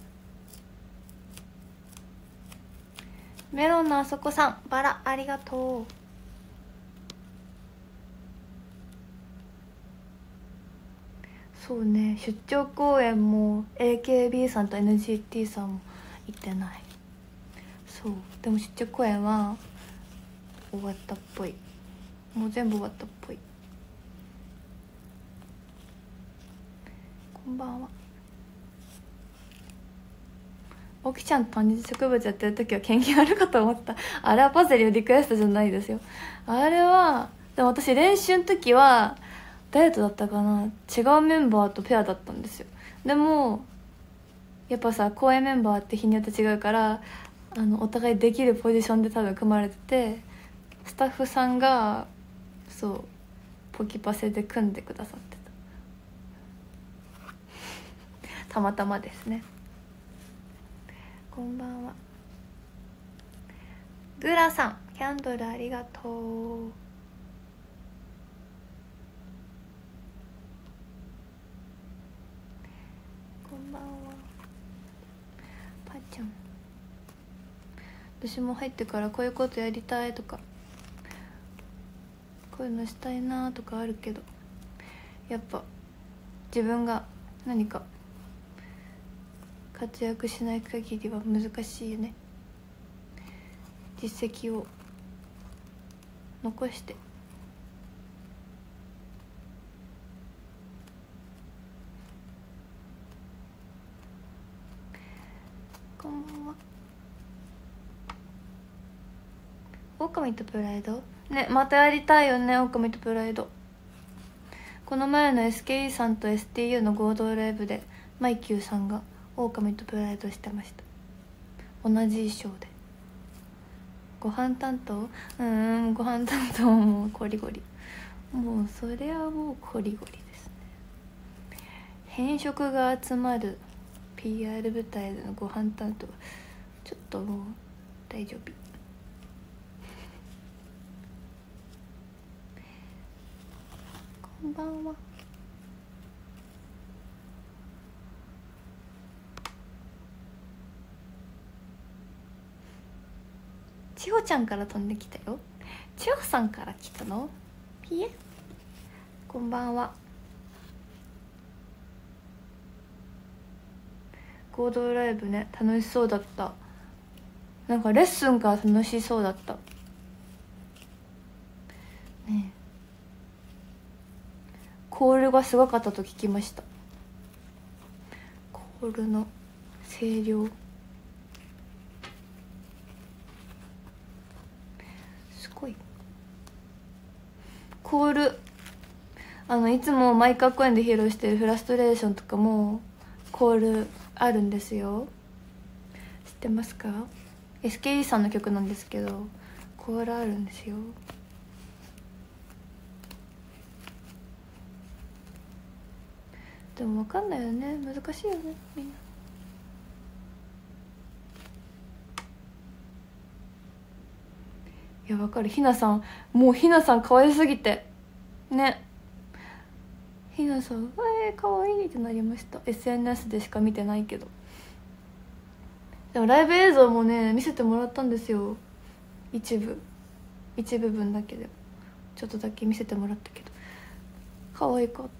メロンのあそこさん、バラありがとう。そうね、出張公演も エーケービー さんと エヌジーティー さんも行ってない。そう、でも出張公演は終わったっぽい。もう全部終わったっぽい。こんばんは。おきちゃんと多肉植物やってる時は権限あるかと思った。あれはパセリのリクエストじゃないですよ。あれはでも私練習の時は誰とだったかな、違うメンバーとペアだったんですよ。でもやっぱさ、公演メンバーって日によって違うから、あのお互いできるポジションで多分組まれてて、スタッフさんがそうポキパセで組んでくださってた。たまたまですね。こんばんは。グラさん、キャンドルありがとう。こんばんは。パちゃん、私も入ってからこういうことやりたいとか、こういうのしたいなとかあるけど、やっぱ自分が何か活躍しない限りは難しいよね。実績を残して。こんばんは。狼とプライドね、またやりたいよね。狼とプライド、この前の エスケーイー さんと エスティーユー の合同ライブでマイキューさんが狼とプライドしてました。同じ衣装で。ご飯担当、うん、ご飯担当もコリゴリ、もうそれはもうコリゴリですね。変色が集まる ピーアール 舞台でのご飯担当、ちょっともう大丈夫。こんばんは。千穂ちゃんから飛んできたよ。千穂さんから来たの？いえ、こんばんは。合同ライブね、楽しそうだった。なんかレッスンから楽しそうだったね。コールがすごかったと聞きました。コールの声量すごい。コール、あのいつもマイカー公演で披露してるフラストレーションとかもコールあるんですよ。知ってますか？ エスケーイー さんの曲なんですけどコールあるんですよ。でも分かんないよね、難しいよねみんな。 やわかる。ひなさんもうひなさん可愛すぎてね。ひなさんえー、可愛いってなりました。 エスエヌエス でしか見てないけど。でもライブ映像もね見せてもらったんですよ。一部一部分だけでちょっとだけ見せてもらったけど可愛かった。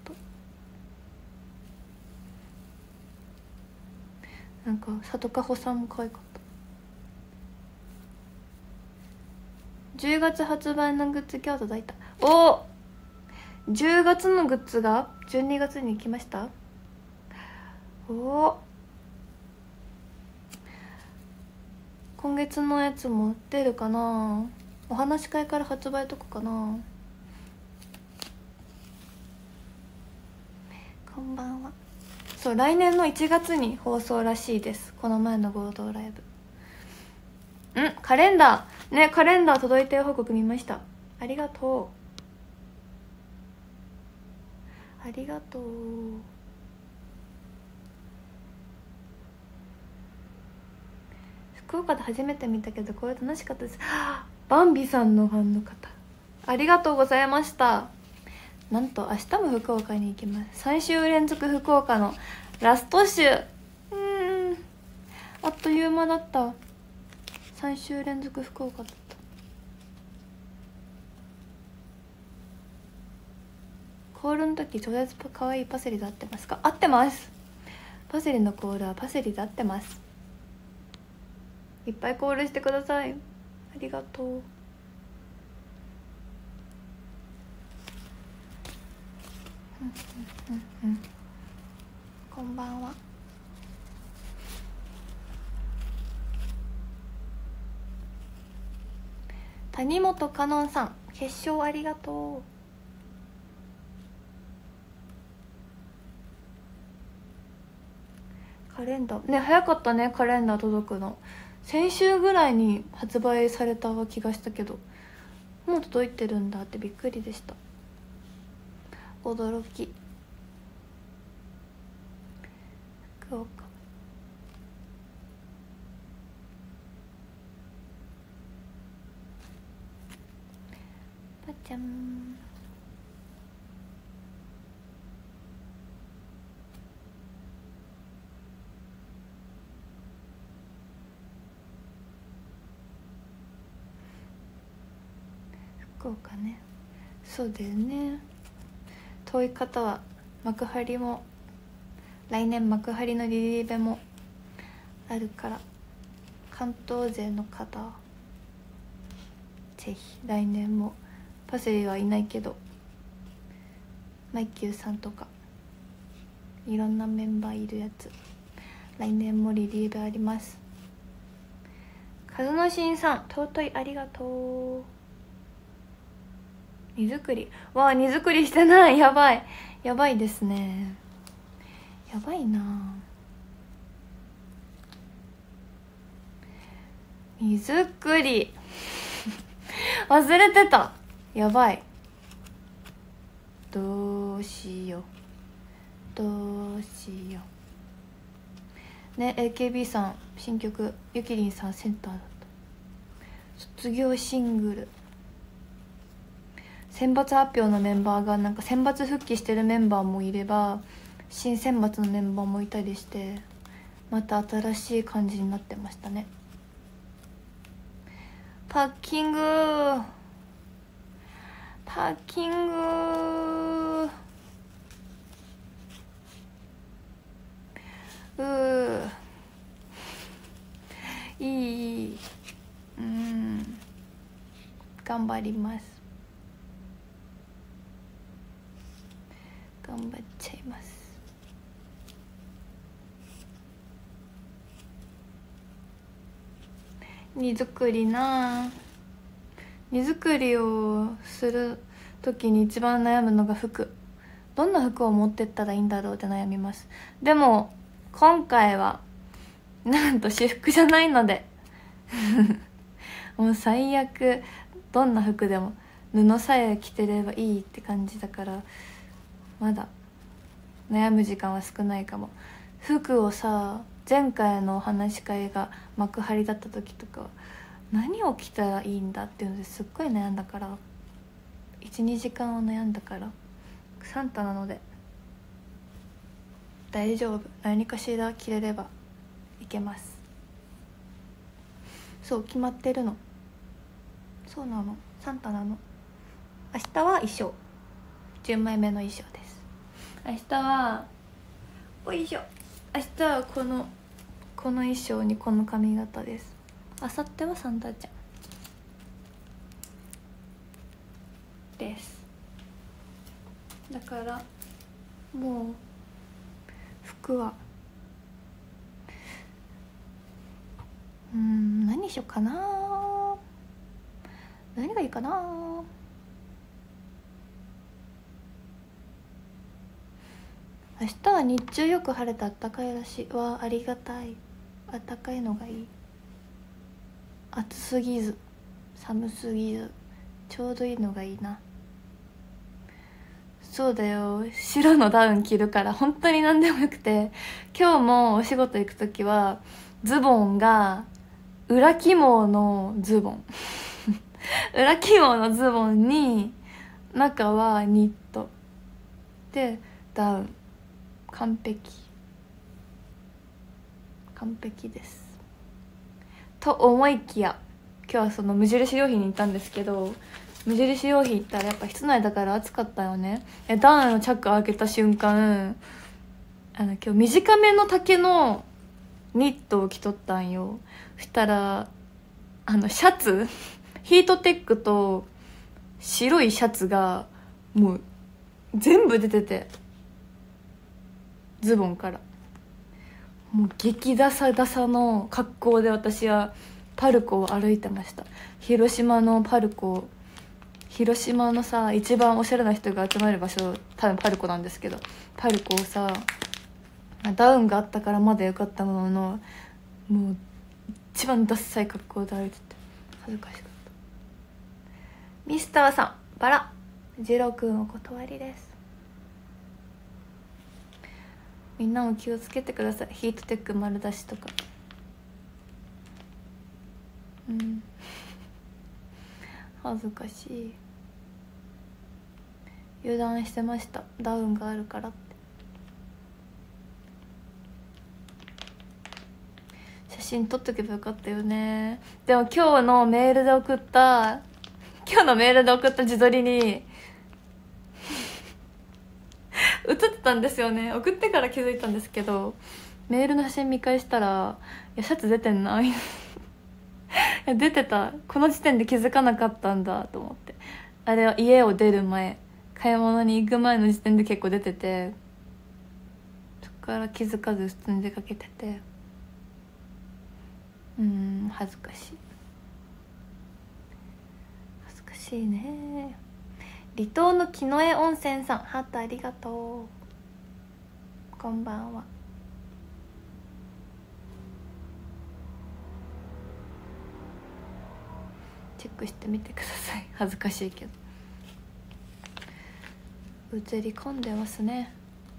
なんか里かほさんも可愛かった。じゅうがつ発売のグッズ今日届いた。おおじゅうがつのグッズがじゅうにがつに来ました。おお今月のやつも出るかな。お話し会から発売とかかな。こんばんは。そう来年のいちがつに放送らしいです。この前の合同ライブ。んカレンダーね、カレンダー届いて報告見ました。ありがとうありがとう。福岡で初めて見たけどこれ楽しかったです。バンビさんのファンの方ありがとうございました。なんと明日も福岡に行きます。さん週連続福岡のラスト週。うーんあっという間だった。さん週連続福岡だった。コールの時とりあえず可愛いパセリで合ってますか。合ってます。パセリのコールはパセリで合ってます。いっぱいコールしてください。ありがとう。うんうんうんうんこんばんは。谷本かのんさん決勝ありがとう。カレンダーね早かったね。カレンダー届くの先週ぐらいに発売された気がしたけどもう届いてるんだってびっくりでした。驚き。福岡ばちゃん福岡ね。そうだよね。遠い方は幕張も来年幕張のリリーベもあるから関東勢の方ぜひ来年もパセリはいないけどマイキューさんとかいろんなメンバーいるやつ来年もリリーベあります。和之進さん尊いありがとう。荷造りわあ荷造りしてない。やばいやばいですね。やばいな。荷造り忘れてた。やばい。どうしようどうしようね。 エーケービー さん新曲ゆきりんさんセンターだった。卒業シングル選抜発表のメンバーがなんか選抜復帰してるメンバーもいれば新選抜のメンバーもいたりしてまた新しい感じになってましたね。パッキングパッキングうーいいうん頑張ります。頑張っちゃいます。荷造りな。荷造りをする時に一番悩むのが服。どんな服を持ってったらいいんだろうって悩みます。でも今回はなんと私服じゃないのでもう最悪どんな服でも布さえ着てればいいって感じだからまだ悩む時間は少ないかも。服をさ前回のお話し会が幕張だった時とか何を着たらいいんだっていうのですっごい悩んだから、いちにじかんを悩んだから、サンタなので大丈夫、何かしら着れればいけます。そう決まってるの、そうなの、サンタなの。明日は衣装、じゅうまいめの衣装です。明日はおいしょ明日はこのこの衣装にこの髪型です。明後日はサンタちゃんです。だからもう服はうーん何しようかな、何がいいかな。明日は日中よく晴れてあったかいらしい。わあ、ありがたい。あったかいのがいい。暑すぎず寒すぎずちょうどいいのがいいな。そうだよ、白のダウン着るから本当に何でもよくて、今日もお仕事行く時はズボンが裏起毛のズボン裏起毛のズボンに中はニットでダウン、完璧完璧ですと思いきや、今日はその無印良品に行ったんですけど、無印良品行ったらやっぱ室内だから暑かったよね。ダウンのチャック開けた瞬間、あの今日短めの丈のニットを着とったんよ。そしたらあのシャツヒートテックと白いシャツがもう全部出てて、ズボンからもう激ダサダサの格好で私はパルコを歩いてました。広島のパルコ、広島のさ一番おしゃれな人が集まる場所、多分パルコなんですけど、パルコをさダウンがあったからまだよかったものの、もう一番ダッサい格好で歩いてて恥ずかしかった。ミスターさんバラ、ジローくんお断りです。みんなも気をつけてください、ヒートテック丸出しとか。うん恥ずかしい。油断してました、ダウンがあるからって。写真撮っとけばよかったよね。でも今日のメールで送った今日のメールで送った自撮りに写ってたんですよね。送ってから気づいたんですけど、メールの写真見返したら、いやシャツ出てんないや出てた、この時点で気づかなかったんだと思って。あれは家を出る前、買い物に行く前の時点で結構出てて、そこから気づかず普通に出かけてて、うーん恥ずかしい恥ずかしいね。離島の木の絵温泉さんハートありがとう、こんばんは。チェックしてみてください、恥ずかしいけど映り込んでますね。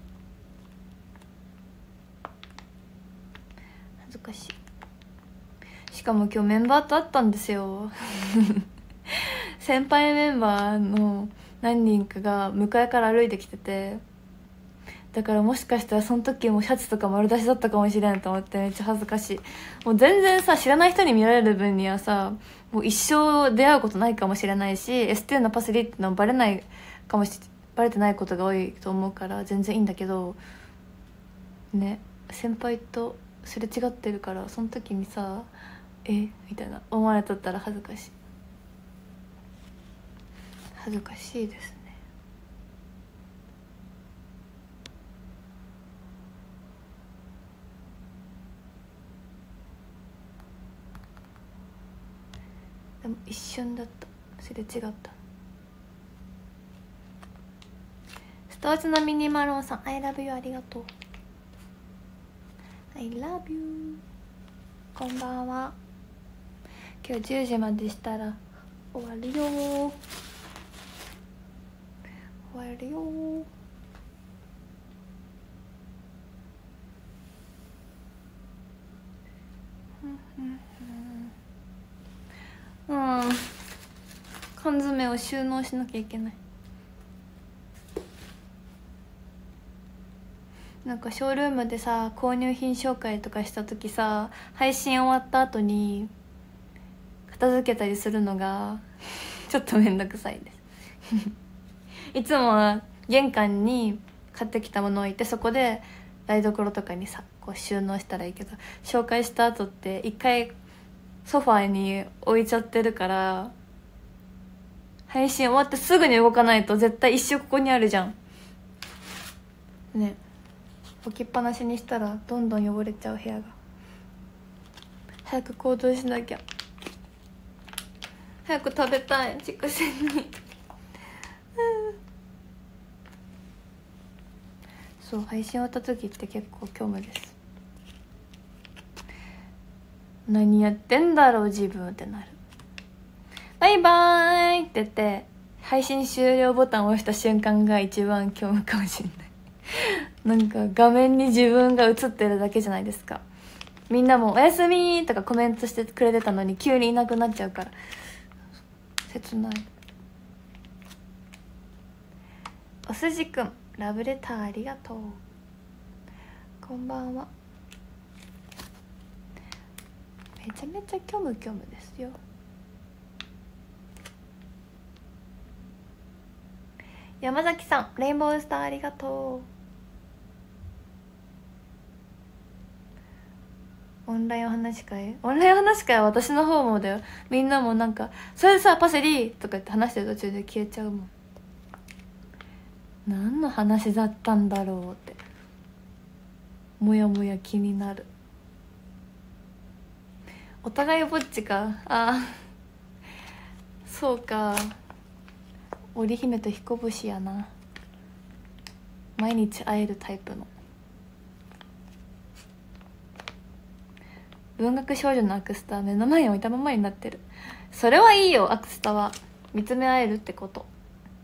恥ずかしい。しかも今日メンバーと会ったんですよ先輩メンバーの何人かが向かいから歩いてきてて、だからもしかしたらその時もシャツとか丸出しだったかもしれんと思って、めっちゃ恥ずかしい。もう全然さ知らない人に見られる分にはさ、もう一生出会うことないかもしれないし、 エスティー のパセリってのバレないかもしバレてないことが多いと思うから全然いいんだけどね、先輩とすれ違ってるから、その時にさえみたいな思われとったら恥ずかしい恥ずかしいですね。でも一瞬だった、すれ違った。ストーツのミニマロンさん I love you ありがとう。 I love you、 こんばんは。今日じゅうじまでしたら終わるよ終わるよ缶詰を収納しなきゃいけない。なんかショールームでさ購入品紹介とかした時さ、配信終わった後に片付けたりするのがちょっとめんどくさいですいつもは玄関に買ってきたものを置いて、そこで台所とかにさこう収納したらいいけど、紹介した後って一回ソファーに置いちゃってるから、配信終わってすぐに動かないと絶対一生ここにあるじゃんね。置きっぱなしにしたらどんどん汚れちゃう部屋が。早く行動しなきゃ。早く食べたい筑前煮そう、配信終わった時って結構虚無です。何やってんだろう自分ってなる。バイバーイって言って配信終了ボタンを押した瞬間が一番虚無かもしれないなんか画面に自分が映ってるだけじゃないですか。みんなも「おやすみ」とかコメントしてくれてたのに急にいなくなっちゃうから切ない。おすじくんラブレターありがとう。こんばんは。めちゃめちゃ虚無虚無ですよ。山崎さんレインボースターありがとう。オンラインお話し会オンラインお話し会は私の方もだよ。みんなもなんか「それでさパセリ」とか言って話してる途中で消えちゃうもん。何の話だったんだろうってもやもや気になる。お互いぼっちか。ああそうか。織姫と彦星やな。毎日会えるタイプの。文学少女のアクスタ目の前に置いたままになってる。それはいいよ。アクスタは見つめ合えるってこと。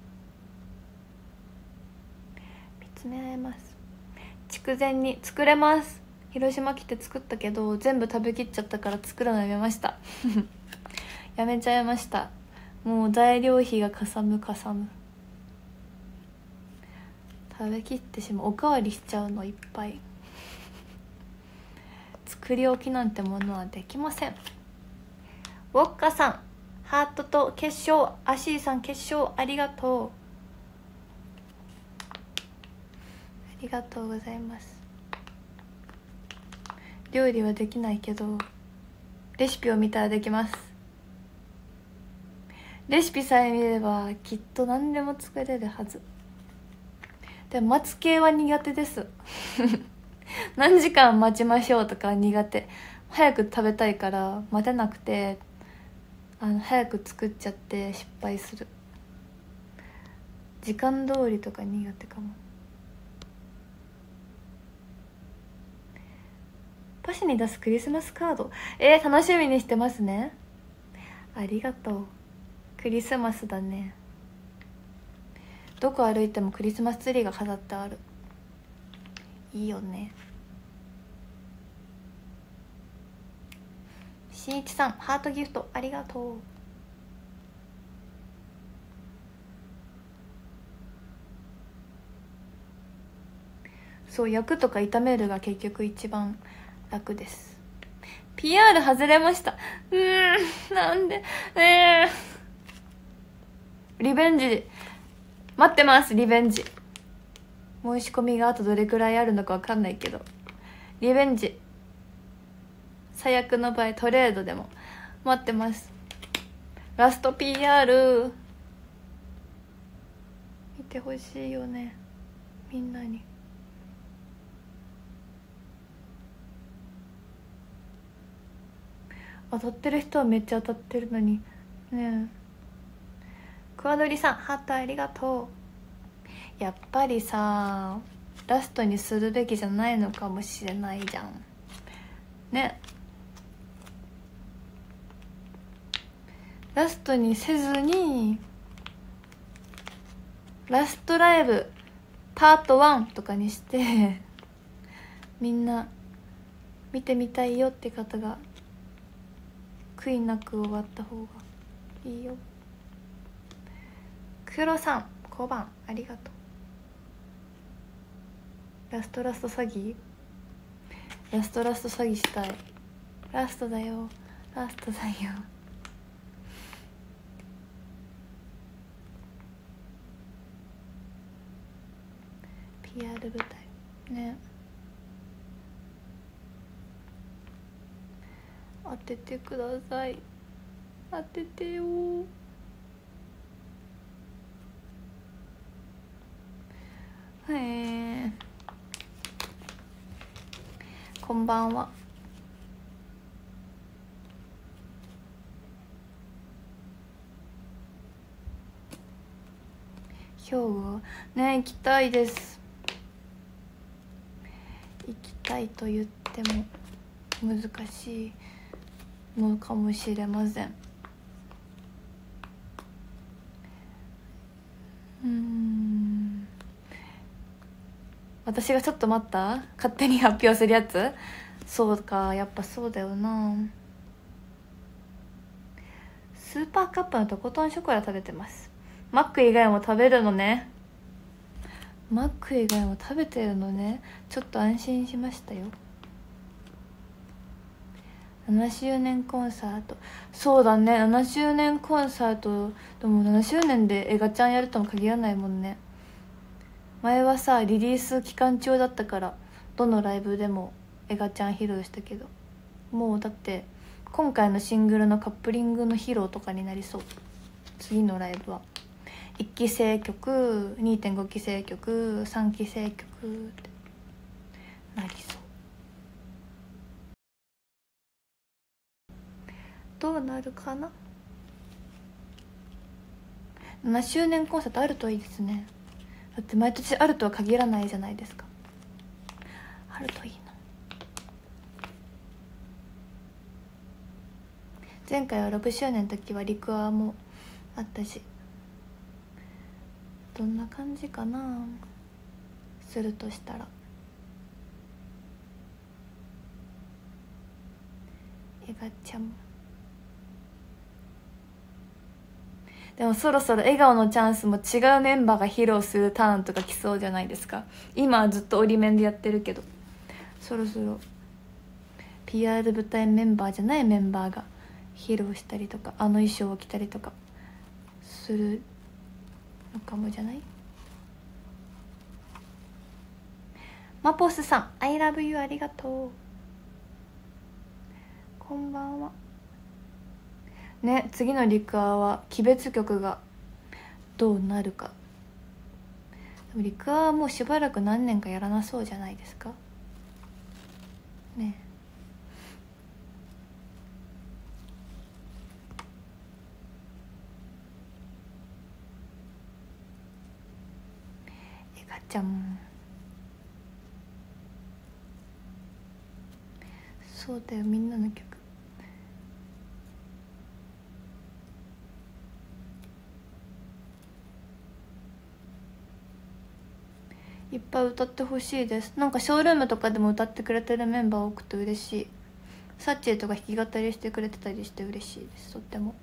見つめ合えます。筑前煮作れます。広島来て作ったけど全部食べきっちゃったから作るのやめましたやめちゃいました。もう材料費がかさむかさむ。食べきってしまう。おかわりしちゃうのいっぱい。作り置きなんてものはできません。ウォッカさんハートと結晶。アシーさん結晶ありがとう。ありがとうございます。料理はできないけどレシピを見たらできます。レシピさえ見ればきっと何でも作れるはず。でも待つ系は苦手です何時間待ちましょうとか苦手。早く食べたいから待てなくて、あの早く作っちゃって失敗する。時間通りとか苦手かも。パシに出すクリスマスカード、えー、楽しみにしてますね。ありがとう。クリスマスだね。どこ歩いてもクリスマスツリーが飾ってある。いいよね。しんいちさんハートギフトありがとう。そう、焼くとか炒めるが結局一番楽です。 ピーアール 外れました。うーん、なんでえー、リベンジ待ってます。リベンジ申し込みがあとどれくらいあるのか分かんないけどリベンジ、最悪の場合トレードでも待ってます。ラスト ピーアール 見てほしいよね、みんなに。当たってる人はめっちゃ当たってるのにね。えクワドリさんハートありがとう。やっぱりさラストにするべきじゃないのかもしれないじゃんね。ラストにせずにラストライブパートワンとかにしてみんな見てみたいよって方が悔いなく終わった方がいいよ。 黒さん小判ありがとう。ラストラスト詐欺、ラストラスト詐欺したい。ラストだよラストだよ。ピーアール 舞台ね。当ててください、当ててよ。へえ、こんばんは。兵庫ね、行きたいです。行きたいと言っても難しいのかもしれません。うーん、私がちょっと待った、勝手に発表するやつ。そうか、やっぱそうだよな。スーパーカップのとことんショコラ食べてます。マック以外も食べるのね。マック以外も食べてるのね。ちょっと安心しましたよ。ななしゅうねんコンサート、そうだね、ななしゅうねんコンサートでもななしゅうねんで映画ちゃんやるとも限らないもんね。前はさリリース期間中だったからどのライブでも映画ちゃん披露したけど、もうだって今回のシングルのカップリングの披露とかになりそう。次のライブはいっきせい曲 にてんご 期生曲さんきせい曲ってなりそう。どうなるかな。ななしゅうねんコンサートあるといいですね。だって毎年あるとは限らないじゃないですか。あるといいな。前回はろくしゅうねんの時はリクアもあったし、どんな感じかな。するとしたらエガちゃん。でもそろそろ笑顔のチャンスも違うメンバーが披露するターンとか来そうじゃないですか。今はずっと折り面でやってるけど、そろそろ ピーアール 舞台メンバーじゃないメンバーが披露したりとか、あの衣装を着たりとかするのかもじゃない。マポスさん I love you ありがとう。こんばんはね。次のリクアは鬼別曲がどうなるか。でもリクアはもうしばらく何年かやらなそうじゃないですかね。えがちゃん、そうだよ、みんなの曲。いっぱい歌ってほしいです。なんかショールームとかでも歌ってくれてるメンバー多くて嬉しい。サッチーとか弾き語りしてくれてたりして嬉しいです。とっても。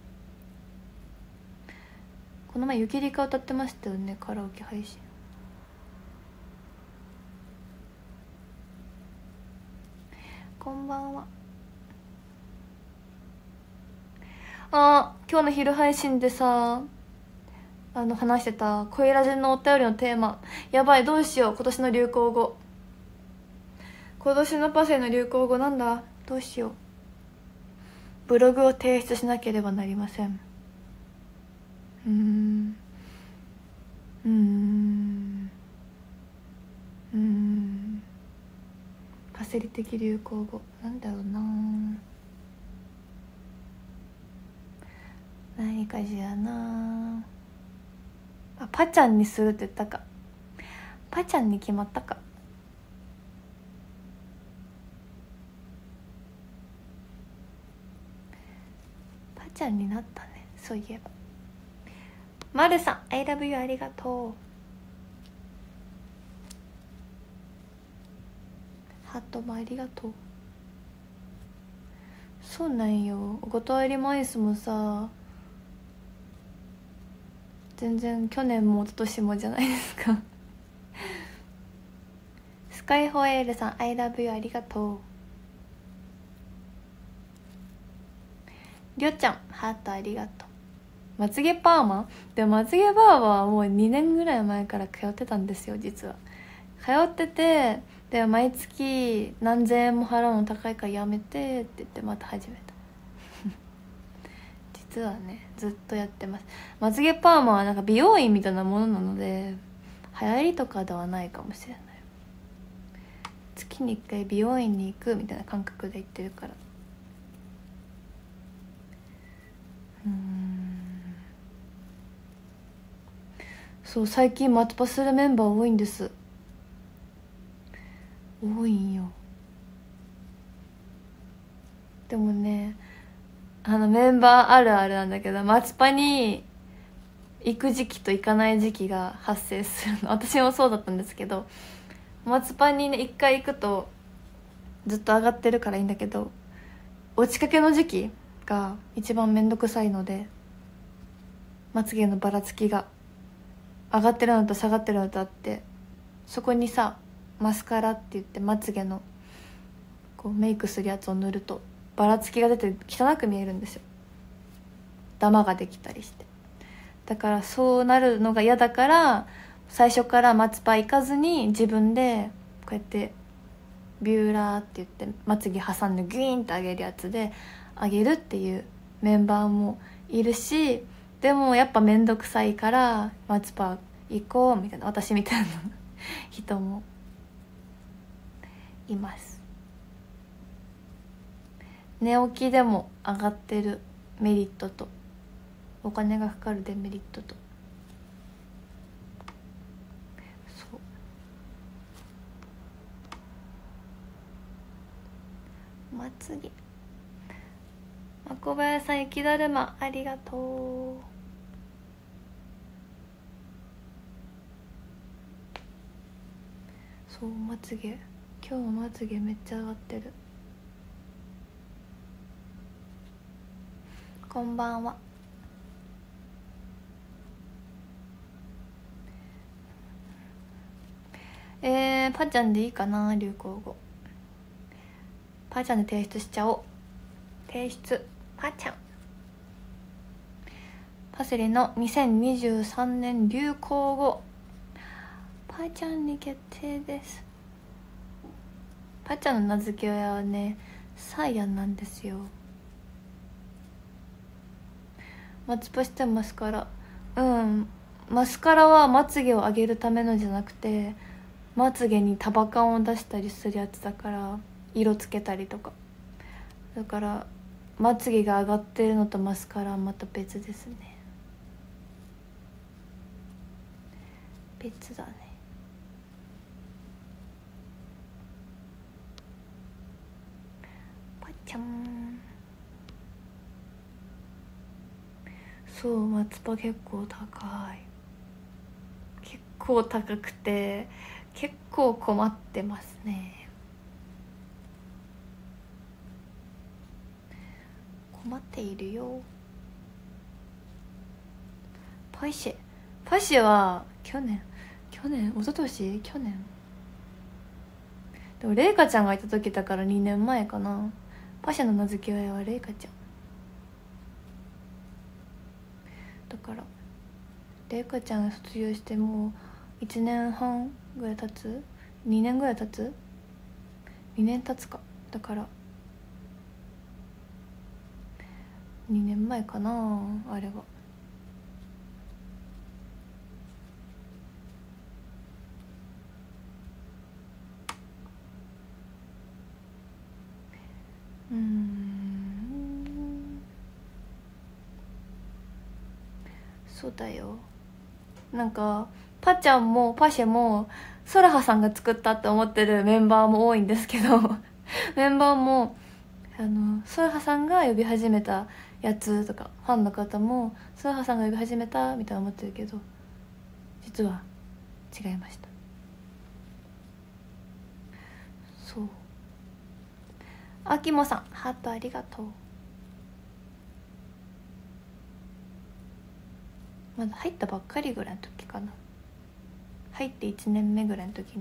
この前ゆきりか歌ってましたよね、カラオケ配信。こんばんは。あ、今日の昼配信でさ、あの話してた恋ラジのお便りのテーマ、やばい、どうしよう。今年の流行語、今年のパセの流行語なんだ。どうしよう。ブログを提出しなければなりません。うーんうーんうーんパセリ的流行語なんだろうな。何かしらなあ。パちゃんにするって言ったか。パちゃんに決まったか。パちゃんになったね、そういえば。まるさん I love you ありがとう。ハートもありがとう。そうなんよ。お断りマイスもさ全然去年も一昨年もじゃないですかスカイホエールさん I love you ありがとう。りょうちゃんハートありがとう。まつげパーマでもまつげパーマはもうにねんぐらい前から通ってたんですよ。実は通ってて、で毎月何千円も払うの高いからやめてって言ってまた始めた実はねずっとやってます。まつげパーマはなんか美容院みたいなものなので流行りとかではないかもしれない。月にいっかい美容院に行くみたいな感覚で行ってるから。うーんそう、最近マツパするメンバー多いんです。多いんよ。でもね、あのメンバーあるあるなんだけど、マツパに行く時期と行かない時期が発生するの。私もそうだったんですけど、マツパにね一回行くとずっと上がってるからいいんだけど、落ちかけの時期が一番めんどくさいので、まつげのばらつきが上がってるのと下がってるのとあって、そこにさマスカラって言ってまつげのこうメイクするやつを塗るとばらつきが出て汚く見えるんですよ。ダマができたりして。だからそうなるのが嫌だから、最初からマツパ行かずに自分でこうやってビューラーって言ってまつげ挟んでグイーンって上げるやつで上げるっていうメンバーもいるし、でもやっぱ面倒くさいからマツパ行こうみたいな、私みたいな人もいます。寝起きでも上がってるメリットとお金がかかるデメリットと、そうまつげ。まこばやさん雪だるまありがとう。そうまつげ、今日もまつげめっちゃ上がってる。こんばんは。えー、パちゃんでいいかな、流行語。パちゃんで提出しちゃおう。提出パちゃん。パセリのにせんにじゅうさんねん流行語、パちゃんに決定です。パちゃんの名付け親はねサイヤンなんですよ。マツパしてマスカラ、うんマスカラはまつげを上げるためのじゃなくて、まつげに束感を出したりするやつだから、色つけたりとかだから、まつげが上がってるのとマスカラはまた別ですね。別だね。パちゃん。そうマツパ結構高い。結構高くて結構困ってますね。困っているよ。パイシェパイシェは去年去年一昨年去年でもレイカちゃんがいた時だからにねんまえかな。パシェの名付け親はレイカちゃんだから、レイカちゃんが卒業してもういちねんはんぐらい経つ、にねんぐらい経つ、にねん経つか。だからにねんまえかな、あれは。うーんそうだよ。なんかパちゃんもパシェもソラハさんが作ったって思ってるメンバーも多いんですけどメンバーもあのソラハさんが呼び始めたやつとか、ファンの方もソラハさんが呼び始めたみたいな思ってるけど、実は違いました。そう。あきもさんハートありがとう。 まだ入ったばっかりぐらいの時かな、入っていちねんめぐらいの時に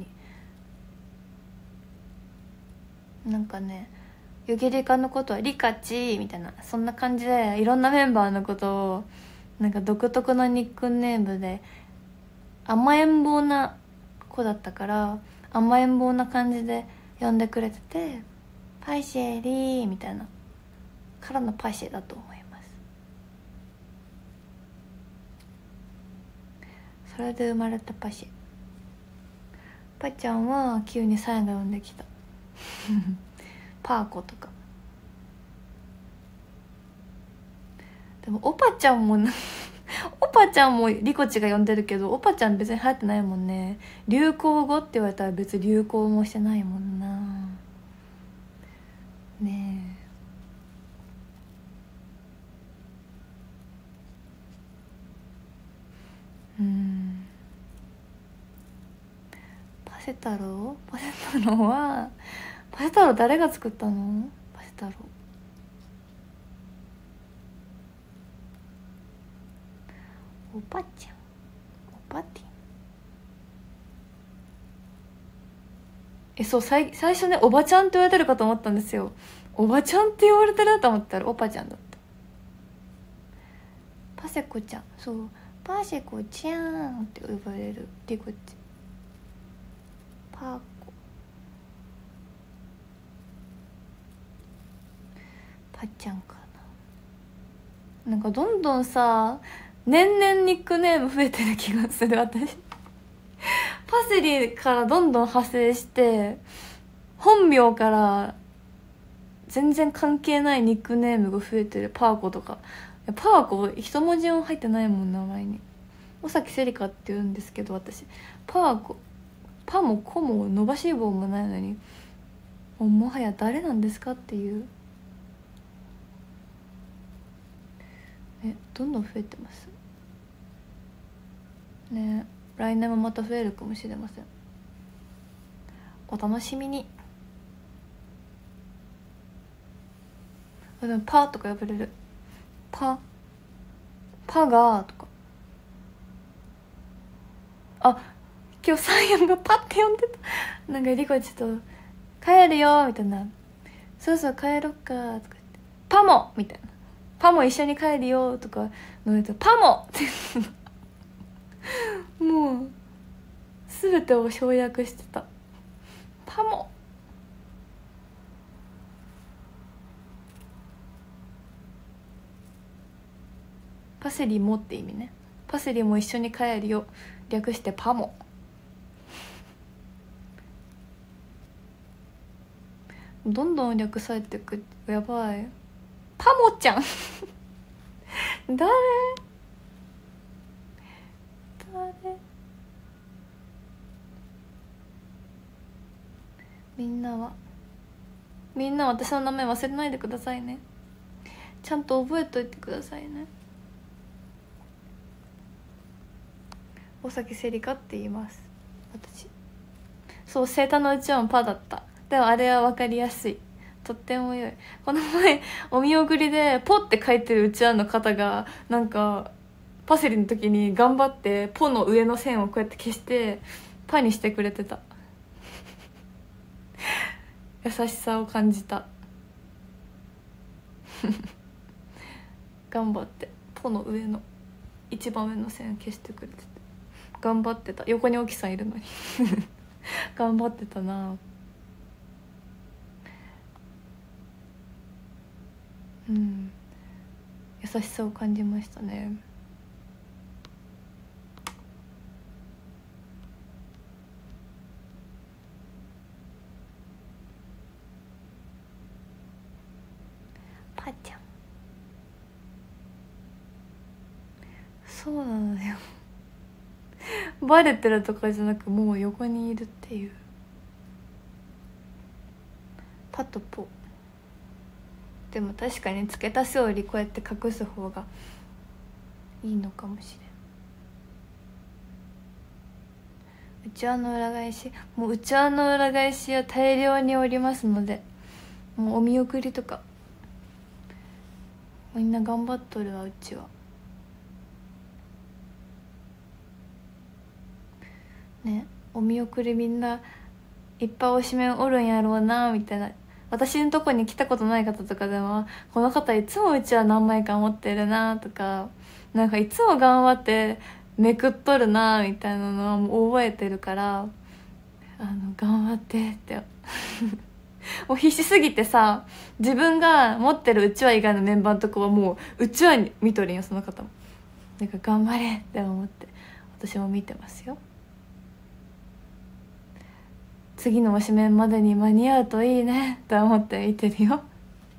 なんかね、ゆげりかのことはリカチみたいな、そんな感じでいろんなメンバーのことをなんか独特なニックネームで、甘えん坊な子だったから甘えん坊な感じで呼んでくれてて、パイシェリーみたいなからのパイシェだと思います。それで生まれたパシェ。パちゃんは急にサイが呼んできたパーコとか。でもオパちゃんもなオパちゃんもリコチが呼んでるけど、オパちゃん別に流行ってないもんね。流行語って言われたら別に流行もしてないもんな。ねえ、うん。パセ太郎パセ太郎はパセ太郎誰が作ったの？パセ太郎おばちゃん、おばてん。え、そう、最最初ね、おばちゃんって言われてるかと思ったんですよ。おばちゃんって言われてると思ったらおぱちゃんだった。パセコちゃん、そう、パセコちゃんって呼ばれるリコチ。パーコ、パッちゃんかな。なんかどんどんさ、年々ニックネーム増えてる気がする私パセリからどんどん派生して本名から全然関係ないニックネームが増えてる。パーコとか。パーコ一文字も入ってないもん、名前に。尾崎セリカって言うんですけど私。パーコ、パもコも伸ばし棒もないのに、もうもはや誰なんですかっていうね。どんどん増えてますね。来年もまた増えるかもしれません。お楽しみに。でもパーとか呼ばれる。パパガーとか。あ、今日サイヤンがパッて呼んでた。なんかリコちょっと帰るよみたいな、そうそう帰ろっかとか言って、パモみたいな、パモ一緒に帰るよとか言われて、パモってもう全てを省略してた。パモ、パセリもって意味ね。パセリも一緒に帰るよ、略してパモ。どんどん略されてく。やばい。パモちゃん誰誰みんなはみんな私の名前忘れないでくださいね。ちゃんと覚えといてくださいね。尾崎セリカって言います私。そう、生誕のうちはパだった。でもあれは分かりやすい、とっても良い。この前お見送りでポって書いてるうちわの方がなんかパセリの時に頑張ってポの上の線をこうやって消してパにしてくれてた優しさを感じた頑張ってポの上の一番上の線消してくれてて頑張ってた。横に沖さんいるのに頑張ってたな。うん、優しさを感じましたね。パちゃん、そうなのよバレてるとかじゃなく、もう横にいるっていう。パとポ。でも確かに付け足すよりこうやって隠す方がいいのかもしれん。うちわの裏返し、もううちわの裏返しは大量におりますので、もうお見送りとかみんな頑張っとるわ。うちはね、お見送りみんないっぱい推しメンおるんやろうなみたいな。私のとこに来たことない方とかでも、この方いつもうちは何枚か持ってるなとか、なんかいつも頑張ってめくっとるなみたいなのはもう覚えてるから、あの頑張ってってもう必死すぎてさ、自分が持ってるうちわ以外のメンバーのとこはもううちわに見とるんよ、その方も。なんか頑張れって思って私も見てますよ。次の推しメンまでに間に合うといいねって思って見てるよ。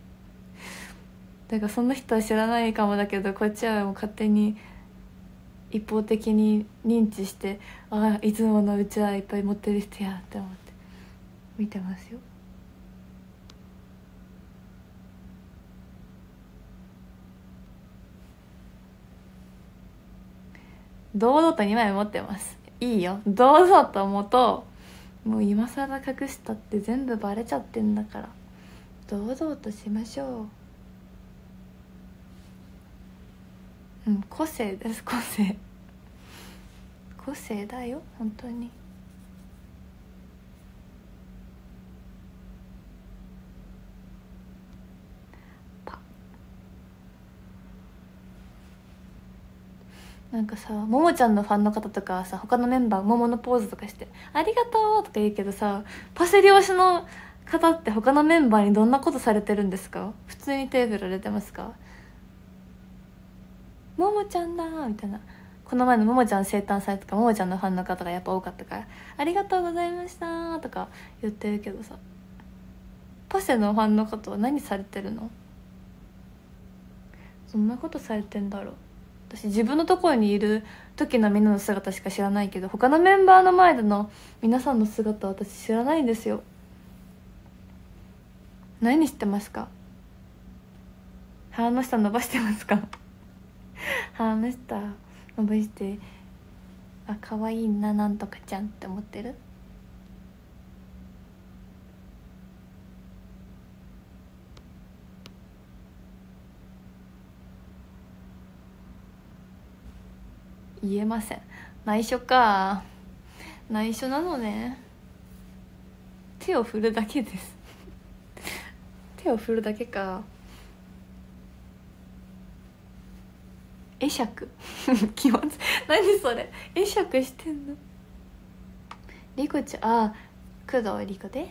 だからその人は知らないかもだけど、こっちはもう勝手に一方的に認知して、ああいつものうちはいっぱい持ってる人やって思って見てますよ。堂々とにまい持ってます。いいよ、堂々と持とう。もう今更隠したって全部バレちゃってんだから、堂々としましょう。うん、個性です、個性。個性だよ本当に。なんかさ、ももちゃんのファンの方とかはさ、他のメンバーもものポーズとかして「ありがとう」とか言うけどさ、パセリ推しの方って他のメンバーにどんなことされてるんですか？普通に手振られてますか？ももちゃんだーみたいな。この前のももちゃん生誕祭とか、ももちゃんのファンの方がやっぱ多かったから「ありがとうございました」とか言ってるけどさ、パセのファンの方は何されてるの？そんなことされてんだろう。私自分のところにいる時のみんなの姿しか知らないけど、他のメンバーの前での皆さんの姿は私知らないんですよ。何してますか？鼻の下伸ばしてますか？鼻の下伸ばして、あ、可愛いななんとかちゃんって思ってる？言えません。内緒か。内緒なのね。手を振るだけです手を振るだけか。会釈気持ち何それ、会釈してんの？リコちゃん、あ、工藤リコです。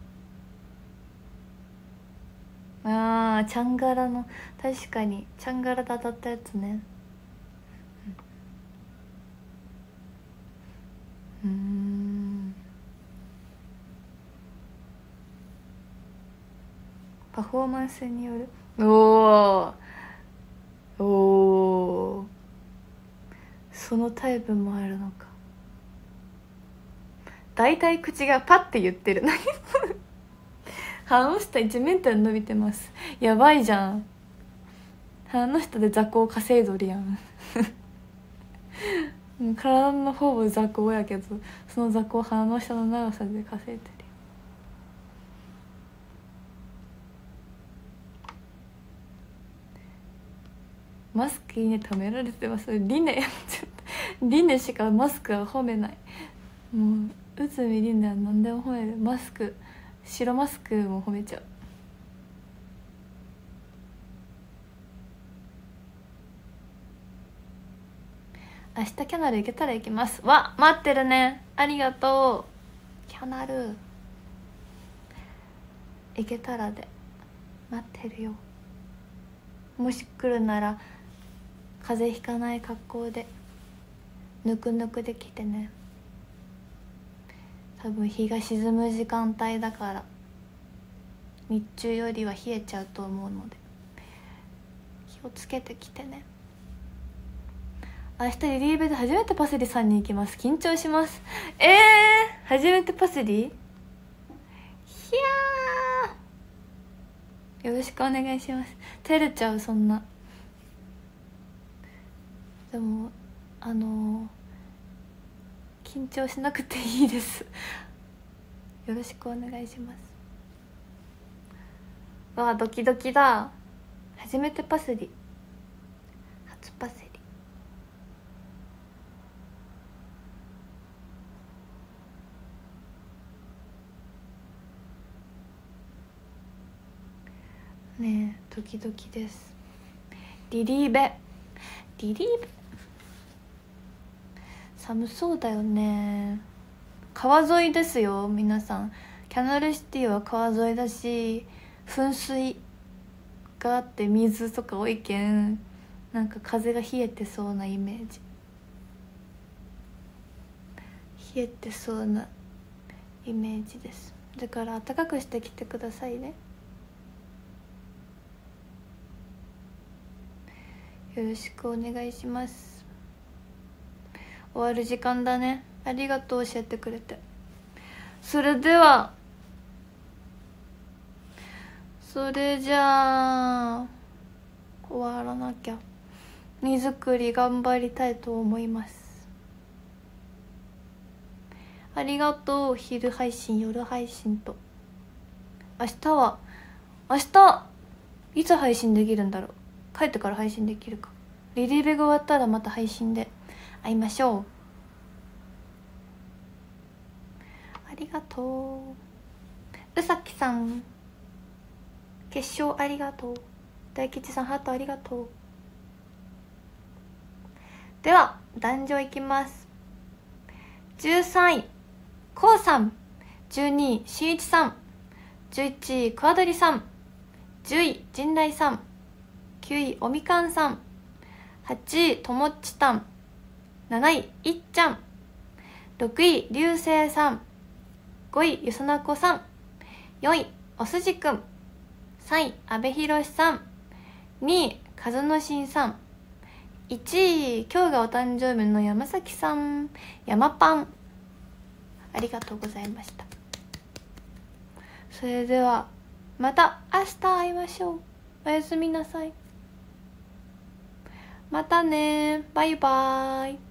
あー、チャンガラの、確かにチャンガラで当たったやつね。うん、パフォーマンスによる。おおおー、そのタイプもあるのか。だいたい口がパッて言ってる。何鼻の下いちメートル伸びてます。やばいじゃん。鼻の下で雑魚を稼いどるやんもう体のほぼ雑魚やけど、その雑魚を鼻の下の長さで稼いでる。マスクいいね貯められてます。リネリネしかマスクは褒めない。もう内海リネは何でも褒める。マスク、白マスクも褒めちゃう。明日キャナル行けたら行きます。わ、待ってるね、ありがとう。キャナル行けたらで待ってるよ。もし来るなら風邪ひかない格好でぬくぬくで来てね。多分日が沈む時間帯だから日中よりは冷えちゃうと思うので気をつけてきてね。明日リリーベで初めてパセリさんに行きます。緊張します。えー、初めてパセリ？ひゃー、よろしくお願いします。照れちゃう、そんな。でもあのー、緊張しなくていいですよろしくお願いします。わあ、ドキドキだ。初めてパセリ、初パセリ。 ねえドキドキです。リリーベリリーベ寒そうだよね。川沿いですよ皆さん。キャナルシティは川沿いだし噴水があって水とか多いけん、なんか風が冷えてそうなイメージ。冷えてそうなイメージです。だから暖かくしてきてくださいね。よろしくお願いします。終わる時間だね。ありがとう教えてくれて。それではそれじゃあ終わらなきゃ。荷造り頑張りたいと思います。ありがとう。昼配信夜配信と。明日は明日いつ配信できるんだろう。帰ってから配信できるか。リリーベが終わったらまた配信で会いましょう。ありがとう。うさきさん決勝ありがとう。大吉さんハートありがとう。では壇上いきます。じゅうさんいこうさん、じゅうにいしんいちさん、じゅういちいくわどりさん、じゅうい陣内さん、きゅういおみかんさん、はちいともっちたん、なないいっちゃん、ろくいりゅうせいさん、ごいゆさなこさん、よんいおすじくん、さんいあべひろしさん、にいかずのしんさん、いちい今日がお誕生日の山崎さん、山パンありがとうございました。それではまた明日会いましょう。おやすみなさい。またねバイバーイ。